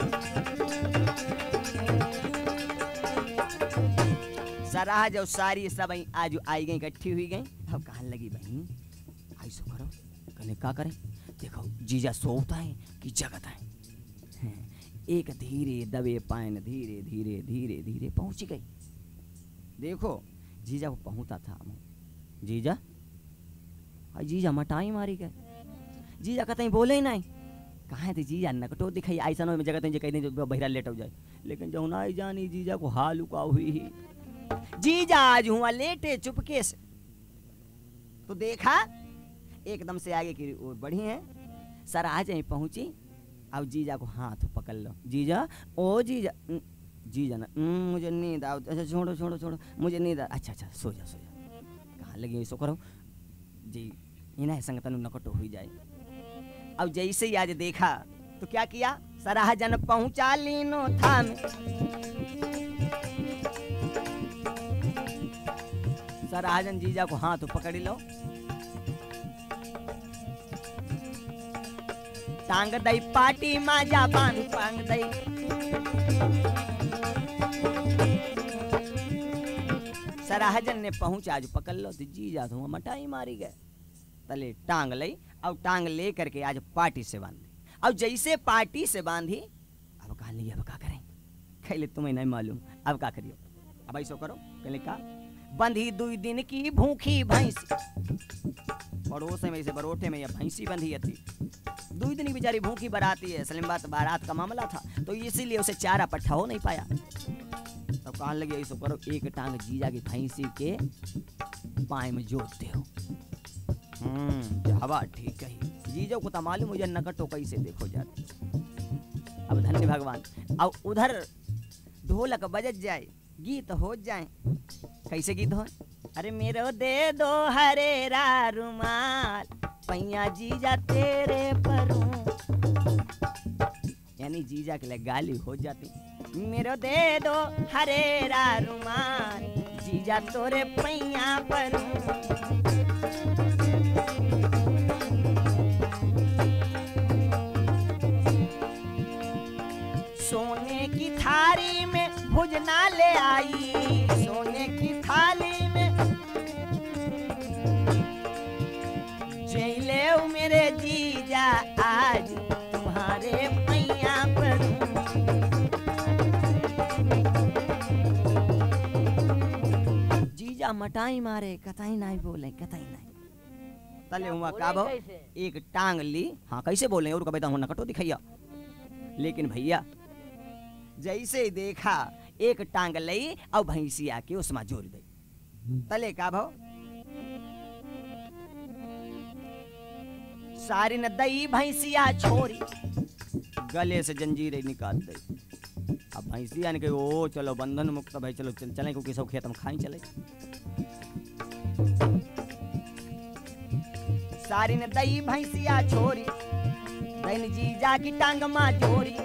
सराहा जाओ सारी सब आज आई गई, इकट्ठी हुई गई। अब कहने लगी बहन ऐसो करो, कहने का करें? देखो जीजा सोता है कि जगत है। एक धीरे दबे पायन धीरे धीरे धीरे धीरे पहुंच गई। देखो जीजा को पहुंचा था, जीजा जीजा मटाई मारी गए। जीजा कहते बोले ही नहीं, कहाँ थे जीजा नकटो दिखाई ऐसा न जगह जे कह दें बहिरा लेट हो जाए। लेकिन जो ना जानी जीजा को हाल उका हुई ही। जीजा आज हुआ लेटे चुपके से, तो देखा एकदम से आगे की ओर बढ़ी है। सर आ जाए पहुंची, अब जीजा को हाथ पकड़ लो। जीजा ओ जीजा जीजा ना मुझे नींद आओ। अच्छा छोड़ो छोड़ो छोड़ो मुझे नींद। अच्छा अच्छा सो जा सो जा। कहाँ लगी सो करो जी, इन्हें संग तनु नकटो हुई जाए। अब जैसे ही आज देखा तो क्या किया, सराहजन पहुंचा लीनो था में। सराहजन जीजा को हाथ पकड़ लो, टांग दई पाटी माजा बांध पांग दई। सराहजन ने पहुंचा आज पकड़ लो तो जीजा तो मटाई मारी गए। तले टांग लई, अब टांग ले करके आज पार्टी से बांधी। अब जैसे पार्टी से बांधी, अब कहा लगी अब क्या करें, कहले तुम्हें नहीं मालूम अब क्या करियो। अब ऐसा करो, कहले का बंधी दुई दिन की भूखी भैंसी। पड़ोसे में से बरोठे में यह भैंसी बंधी थी। दुई दिन की बेचारी भूखी बराती है। सलीम बात बारात का मामला था, तो इसीलिए उसे चारा पट्टा हो नहीं पाया। तो कहा लगे ऐसा करो, एक टांग जीजा की भैंसी के पाए में जोतते हो। हम्म हवा ठीक है। जीजो को तो मालूम मुझे नकटो कैसे देखो जाते। अब धन्य भगवान, अब उधर ढोलक बजत जाए, गीत हो जाए। कैसे गीत हो, अरे मेरो दे दो हरेरा रुमाल, पैया जीजा तेरे परूं। यानी जीजा के लिए गाली हो जाती, मेरो दे दो हरेरा रुमाल, जीजा तोरे पैया परूं। सोने की थाली में भुजना ले आई, सोने की थाली में जेले मेरे जीजा आज तुम्हारे पैया पर। जीजा मटाई मारे, कतई नहीं बोले, कतई नहीं। तले हुआ काबो एक टांग ली। हाँ कैसे बोले और कभी तो नकटो दिखाइया। लेकिन भैया जैसे ही देखा एक टांग लई और भैंसी आके उसमें जोड़ दई। तले का भाव सारी न दई भैंसिया छोरी, गले से जंजीरें निकाल दई। अब भैंसिया ने कही ओ चलो बंधन मुक्त भाई, चलो चल, चले क्योंकि सब खेत में खाई चले। सारी न दई भैंसिया छोरी, दैन जीजा की टांग मां जोरी।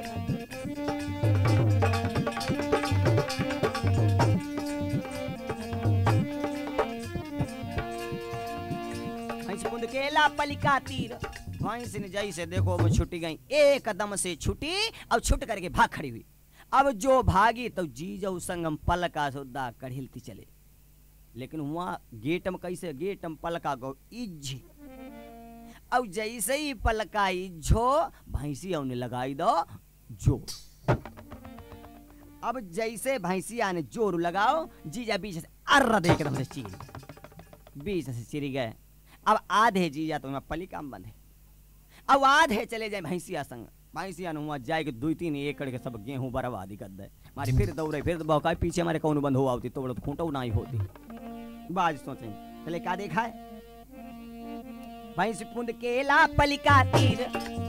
केला पलिका तीर, भैंस ने जैसे देखो वो छुटी गई, एक कदम से छुटी अब छुट करके भाग खड़ी हुई। अब जो भागी तो जीजो संगम पलका सुद्धा कढ़िलती चले। लेकिन वहां गेटम कैसे, गेटम पलका गो इज्जी। अब जैसे ही पलका इज्जो भैंसी ने लगाई दो जोर। अब जैसे भैंसिया ने जोर लगाओ, जीजा बीच से अर्र दे एकदम से चीर, बीच से चिरी गए। अब आधे जीजा तो पलिका में बंधे, अब आधे चले जाए भैंसिया संग। भैंसिया हुआ जाए कि दो तीन एकड़ के सब गेहूं बर्बादी कर दे। मारी फिर दौड़े, फिर बौका पीछे हमारे कौन बंद हुआ होती तो खूंटो ना ही होती। बाज सोचे चले क्या देखा है, भैंस पुंद केला पलिका तीर,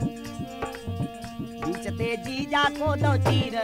बीचते जीजा को दो तीर।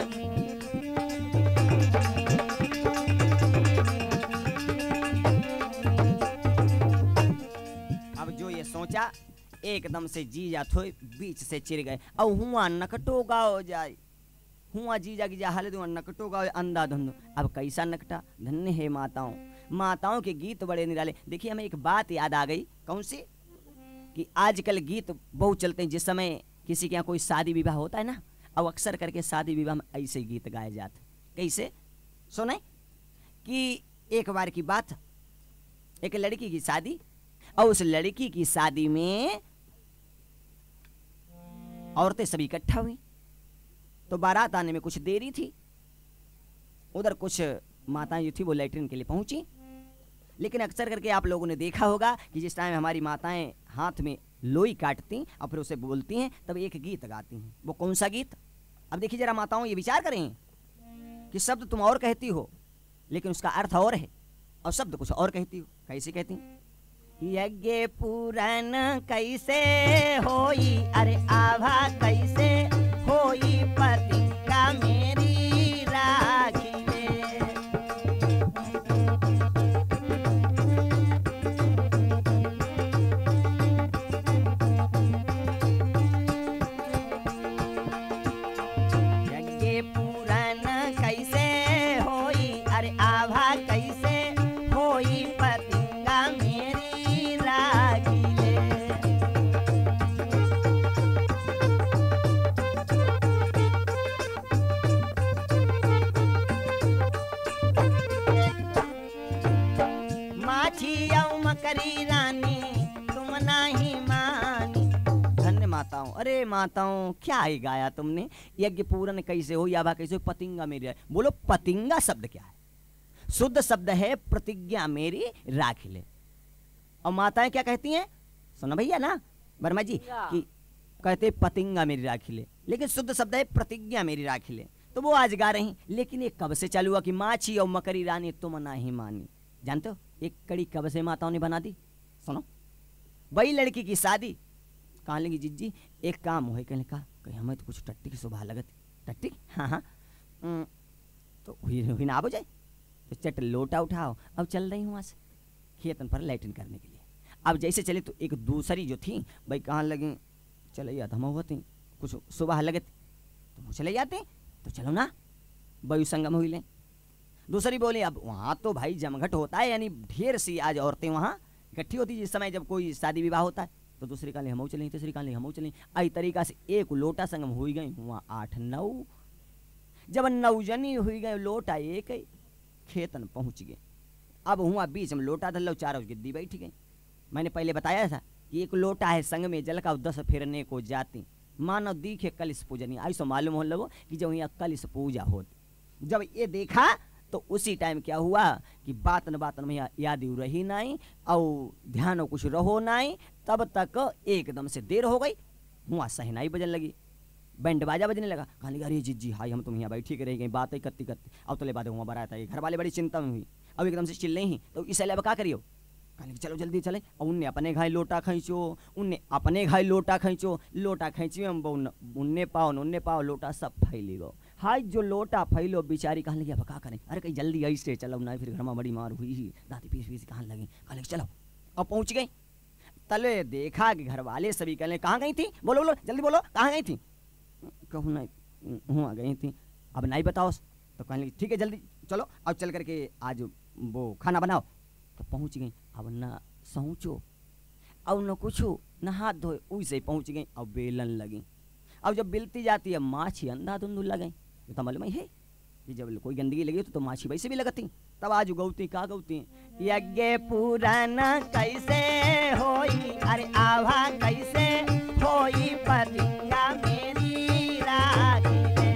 अब जो ये सोचा एकदम से जीजा थो बीच से चिर गए। और हुआ नकटो गाओ जाए, हुआ जीजा की जा हालत हुआ नकटो गाओ अंधा धुंधो। अब कैसा नकटा, धन्य है माताओं, माताओं के गीत बड़े निराले। देखिए हमें एक बात याद आ गई, कौन सी, कि आजकल गीत बहुत चलते हैं। जिस समय किसी के यहाँ कोई शादी विवाह होता है ना, अब अक्सर करके शादी विवाह में ऐसे गीत गाए जाते। कैसे सुने कि एक बार की बात, एक लड़की की शादी, और उस लड़की की शादी में औरतें सभी इकट्ठा हुई। तो बारात आने में कुछ देरी थी, उधर कुछ माताएं जो थी वो लैट्रिन के लिए पहुंची। लेकिन अक्सर करके आप लोगों ने देखा होगा कि जिस टाइम हमारी माताएं हाथ में लोई काटती और फिर उसे बोलती हैं तब एक गीत गाती हैं। वो कौन सा गीत? अब देखिए जरा माताओं, ये विचार करें कि शब्द तुम और कहती हो लेकिन उसका अर्थ और है, और शब्द कुछ और कहती हो। कैसे कहती? यज्ञ पूरन कैसे होई, अरे आभा कैसे होई, पतिंगा मेरी राखी ले। यज्ञ पूरन कैसे होई, अरे आभा कैसे होई, पतिंगा मेरी राखी ले। मकरी रानी तुम नाही मानी। धन्य माताओं, अरे माताओं क्या ही गाया तुमने। यज्ञ पूर्ण कैसे हो, या कैसे हो, पतिंगा मेरी। बोलो पतिंगा शब्द क्या है? शुद्ध शब्द है प्रतिज्ञा मेरी राख ले। और माताएं क्या कहती हैं? सुनो भैया ना वर्मा जी कि कहते पतिंगा मेरी राखी ले, लेकिन शुद्ध शब्द है प्रतिज्ञा मेरी राखी ले। तो वो आज गा रही, लेकिन ये कब से चालू हुआ कि माछी और मकरी रानी तुम नाही मानी? जानते हो एक कड़ी कब से माताओं ने बना दी? सुनो, वही लड़की की शादी कहाँ लगी जिज्जी, एक काम हो कहने का कहीं हमें तो कुछ टट्टी की शोभा लगत। टट्टी? हाँ हाँ तो हुई हुई ना हो जाए तो चट लोटा उठाओ। अब चल रही हूँ वहाँ से खेतन पर लैट्रिन करने के लिए। अब जैसे चले तो एक दूसरी जो थी भाई कहाँ लगी, चले जाते हम होते कुछ सुबह लगत तो वो चले जाते, तो चलो ना वायु संगम हुई लें। दूसरी बोली अब वहाँ तो भाई जमघट होता है, यानी ढेर सी आज औरतें वहाँ इकट्ठी होती जिस समय जब कोई शादी विवाह होता है। तो दूसरी काली हम चलें, तीसरी काली हम चलें, आई तरीका से एक लोटा संगम हुई गई वहाँ आठ नौ। जब नौ जनी हुई गए लोटा एक खेतन पहुँच गए। अब हुआ बीच में लोटा धल लो, चारों गिद्दी बैठ गई। मैंने पहले बताया था कि एक लोटा है संग में जल का दस फेरने को जाती, मानव दीखे कलिश पूजनी। ऐसा मालूम हो लगो कि जब यहाँ कलिश पूजा होती। जब ये देखा तो उसी टाइम क्या हुआ कि बातन बातन में याद रही नहीं और ध्यान कुछ रहो नहीं, तब तक एकदम से देर हो गई। हुआ सहनाई बजन लगी, बैंड बाजा बजने लगा। कहा लगा अरे जी जी हाई हम तुम यहाँ बैठी के रह गई बात करती करती। अब तो ले बात हुआ बड़ा था, घर वाले बड़ी चिंता में हुई। अब एकदम से चिल्ले ही तो इस अब क्या करियो, कहने चलो जल्दी चले। और उनने अपने घाय लोटा खींचो, उनने अपने घाय लोटा खींचो, लोटा खींची हम उनने पाओ उनने पाओ लोटा सब फैली गो। हाय जो लोटा फैलो बेचारी कहने लगी अब क्या करें, अरे कहीं जल्दी ऐसे चलो ना, फिर घर में बड़ी मार हुई ही दादी पीस पीस कहने लगी। कहने चलो अब पहुंच गई। तले देखा कि घर वाले सभी कहने कहाँ गई थी, बोलो बोलो जल्दी बोलो कहाँ गई थी। कहूँ नहीं हुआ गई थी, अब नहीं बताओ। तो कहने लगी ठीक है जल्दी चलो अब चल करके आज वो खाना बनाओ। तो पहुंच गई। अब न सहूचो और न कुछ न हाथ धोए, उसे पहुंच गई। अब बेलन लगी। अब जब बिलती जाती है माछी अंधा धुंधु लगे। तो मालूम है कि जब कोई गंदगी लगी तो, तो माछी वैसे भी लगती। तब आज गौती का गौती यज्ञ पुराना कैसे होई, अरे आभा कैसे होई, पतिंगा मेरी राखी ले।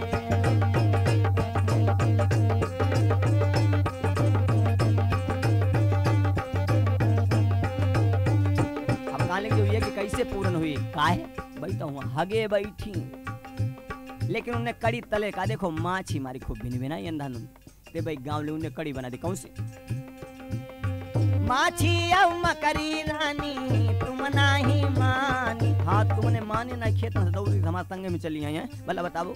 अब कहां लगी हुई है कि कैसे पूर्ण हुई, काहे बैठा हुआ हगे बैठी, लेकिन उन्हें कड़ी तले का देखो माछी मारी खूब भिन भिना अंधा ते भाई गाँव ले उन्हें कड़ी बना दी। कौन सी माछी औ मकरी रानी तुम नहीं मानी। हाँ तुमने माने ना, खेत में दौड़ी हमारे संग में चली आई है, भला बताओ।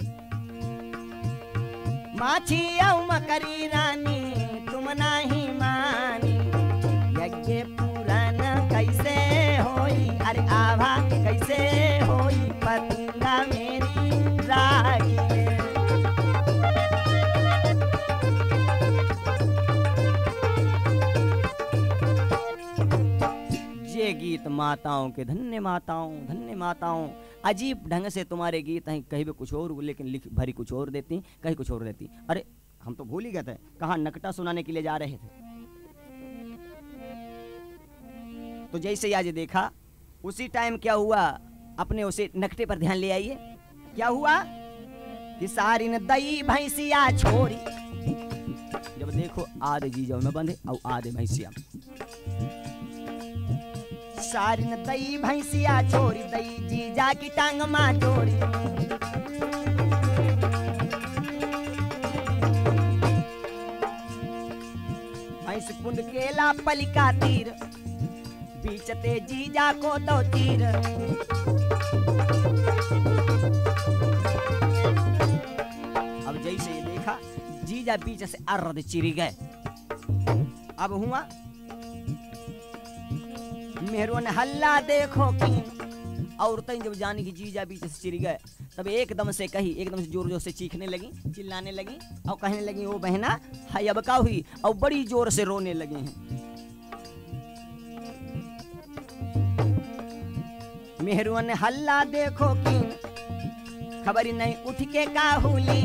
माछी औ मकरी रानी तुम नहीं मानी, यज्ञ पुराण कैसे होई, अरे आभा कैसे होई, पतिंगा मेरी राखी ले। ये गीत माताओं के, धन्य माताओं धन्य माताओं। अजीब ढंग से तुम्हारे गीत हैं, कहीं भी कुछ और लेकिन लिख भरी कुछ और देती, कहीं कुछ और देती। अरे हम तो भूल ही गए थे, कहाँ नकटा सुनाने के लिए जा रहे थे। तो जैसे आज देखा उसी टाइम क्या हुआ, अपने उसे नकटे पर ध्यान ले आइए। क्या हुआ कि सारी न दई भैंसिया छोड़ी। जब देखो आधे जीजो में बंधे और आधे भैंसिया। सारी न दई भैंसिया छोड़ी दई जीजा की टांग माँ जोड़ी। भैंस कुंड केला पलिका तीर बीचते जीजा को तो तीर। अब जैसे ये देखा जीजा बीच से अर्ध चिरी गए। अब हुआ मेहरो ने हल्ला देखो की और तई जब जानी की जीजा बीच से चिरी गए तब एकदम से कही, एकदम से जोर जोर से चीखने लगी, चिल्लाने लगी और कहने लगी ओ बहना हाय अब का हुई, और बड़ी जोर से रोने लगे हैं। मेहरुआ ने हल्ला देखो की खबर नहीं उठ के का हुली।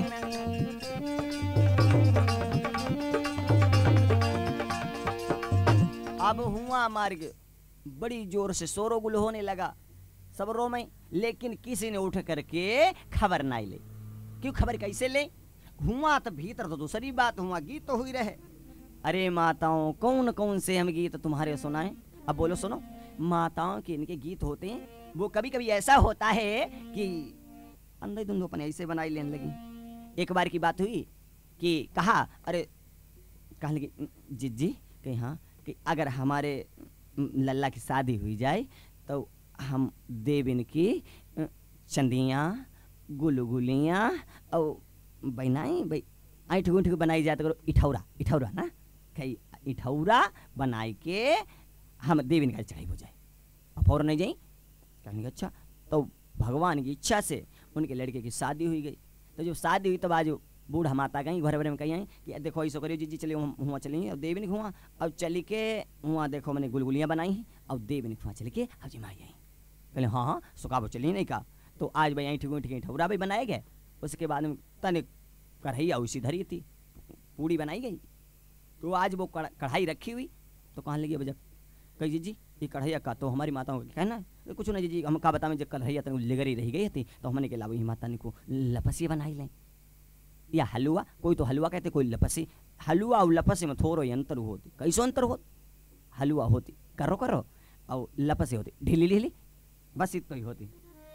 अब हुआ मार्ग बड़ी जोर से शोरो गुल होने लगा सब रो में, लेकिन किसी ने उठ करके खबर नहीं ले। क्यों खबर कैसे ले? हुआ तो भीतर तो दूसरी बात, हुआ गीत तो हुई रहे। अरे माताओं कौन कौन से हम गीत तुम्हारे सुनाएं? अब बोलो सुनो। माताओं के इनके गीत होते हैं, वो कभी कभी ऐसा होता है कि अंदर धुंधो अपने ऐसे बनाई लेने लगी। एक बार की बात हुई कि कहा अरे कहने लगी जिज्जी कि हाँ कि अगर हमारे लल्ला की शादी हुई जाए तो हम देव इनकी चंदियाँ गुलगुलियाँ और बनाई भाई ऐठ गुंठ के बनाई जाए तो इठौरा इठौरा ना कहीं इठौरा बनाई के हम देव इनका चढ़ाई हो जाए। अब और नहीं जाई कहने अच्छा तो भगवान की इच्छा से उनके लड़के की शादी हुई गई। तो जब शादी हुई तब आज बूढ़ा माता गई घर भरे में कही आई कि देखो ऐसा करियो जी चलिए हुआ चलेंगे और देवी ने हुआ अब चली के हुआ देखो मैंने गुलगुलियाँ बनाई हैं और देवी ने हुआ चल के अब जिमाई आई। कहले हाँ हाँ सुखाबो चलिए नहीं का। तो आज भाई ऐठ गुंठ के ठौरा भी बनाए गए। उसके बाद में तन कढ़ैया उसी धरी थी पूड़ी बनाई गई। तो आज वो कढ़ाई रखी हुई तो कहने लगी बजा कही जी जी ये कढ़ैया का तो हमारी माताओं को कहना है कुछ नहीं जी हम का बतावें जब कढ़ैया तक लेगरी रही गई थी तो हमने के अलावा ही माता ने को लपसी बनाई लें या हलवा। कोई तो हलवा कहते कोई लपसी। हलवा और लपसी में थोड़ो अंतर होती। कैसो अंतर हो? हलवा होती करो करो और लपसी होती ढीली ढीली, बस इतना ही होती।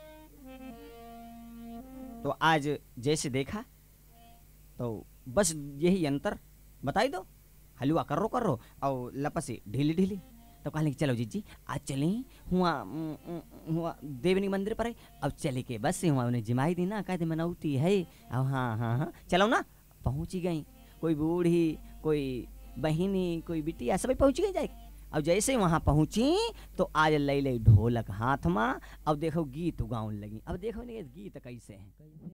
तो आज जैसे देखा तो बस यही अंतर बताई दो, हलवा करो करो और लपसी ढीली ढीली। तो कहने चलो जीजी आज चले हुआ हुआ देवनी मंदिर पर है अब चले के बस हुआ उन्हें जिमाई दी ना कहते मनौती है। अब हाँ हाँ हाँ चलो ना पहुँची गई। कोई बूढ़ी कोई बहिनी कोई बिटिया सभी पहुँच गई जाए। अब जैसे वहाँ पहुँची तो आज लई लई ढोलक हाथ में अब देखो गीत गाउन लगी। अब देखो गीत कैसे हैं।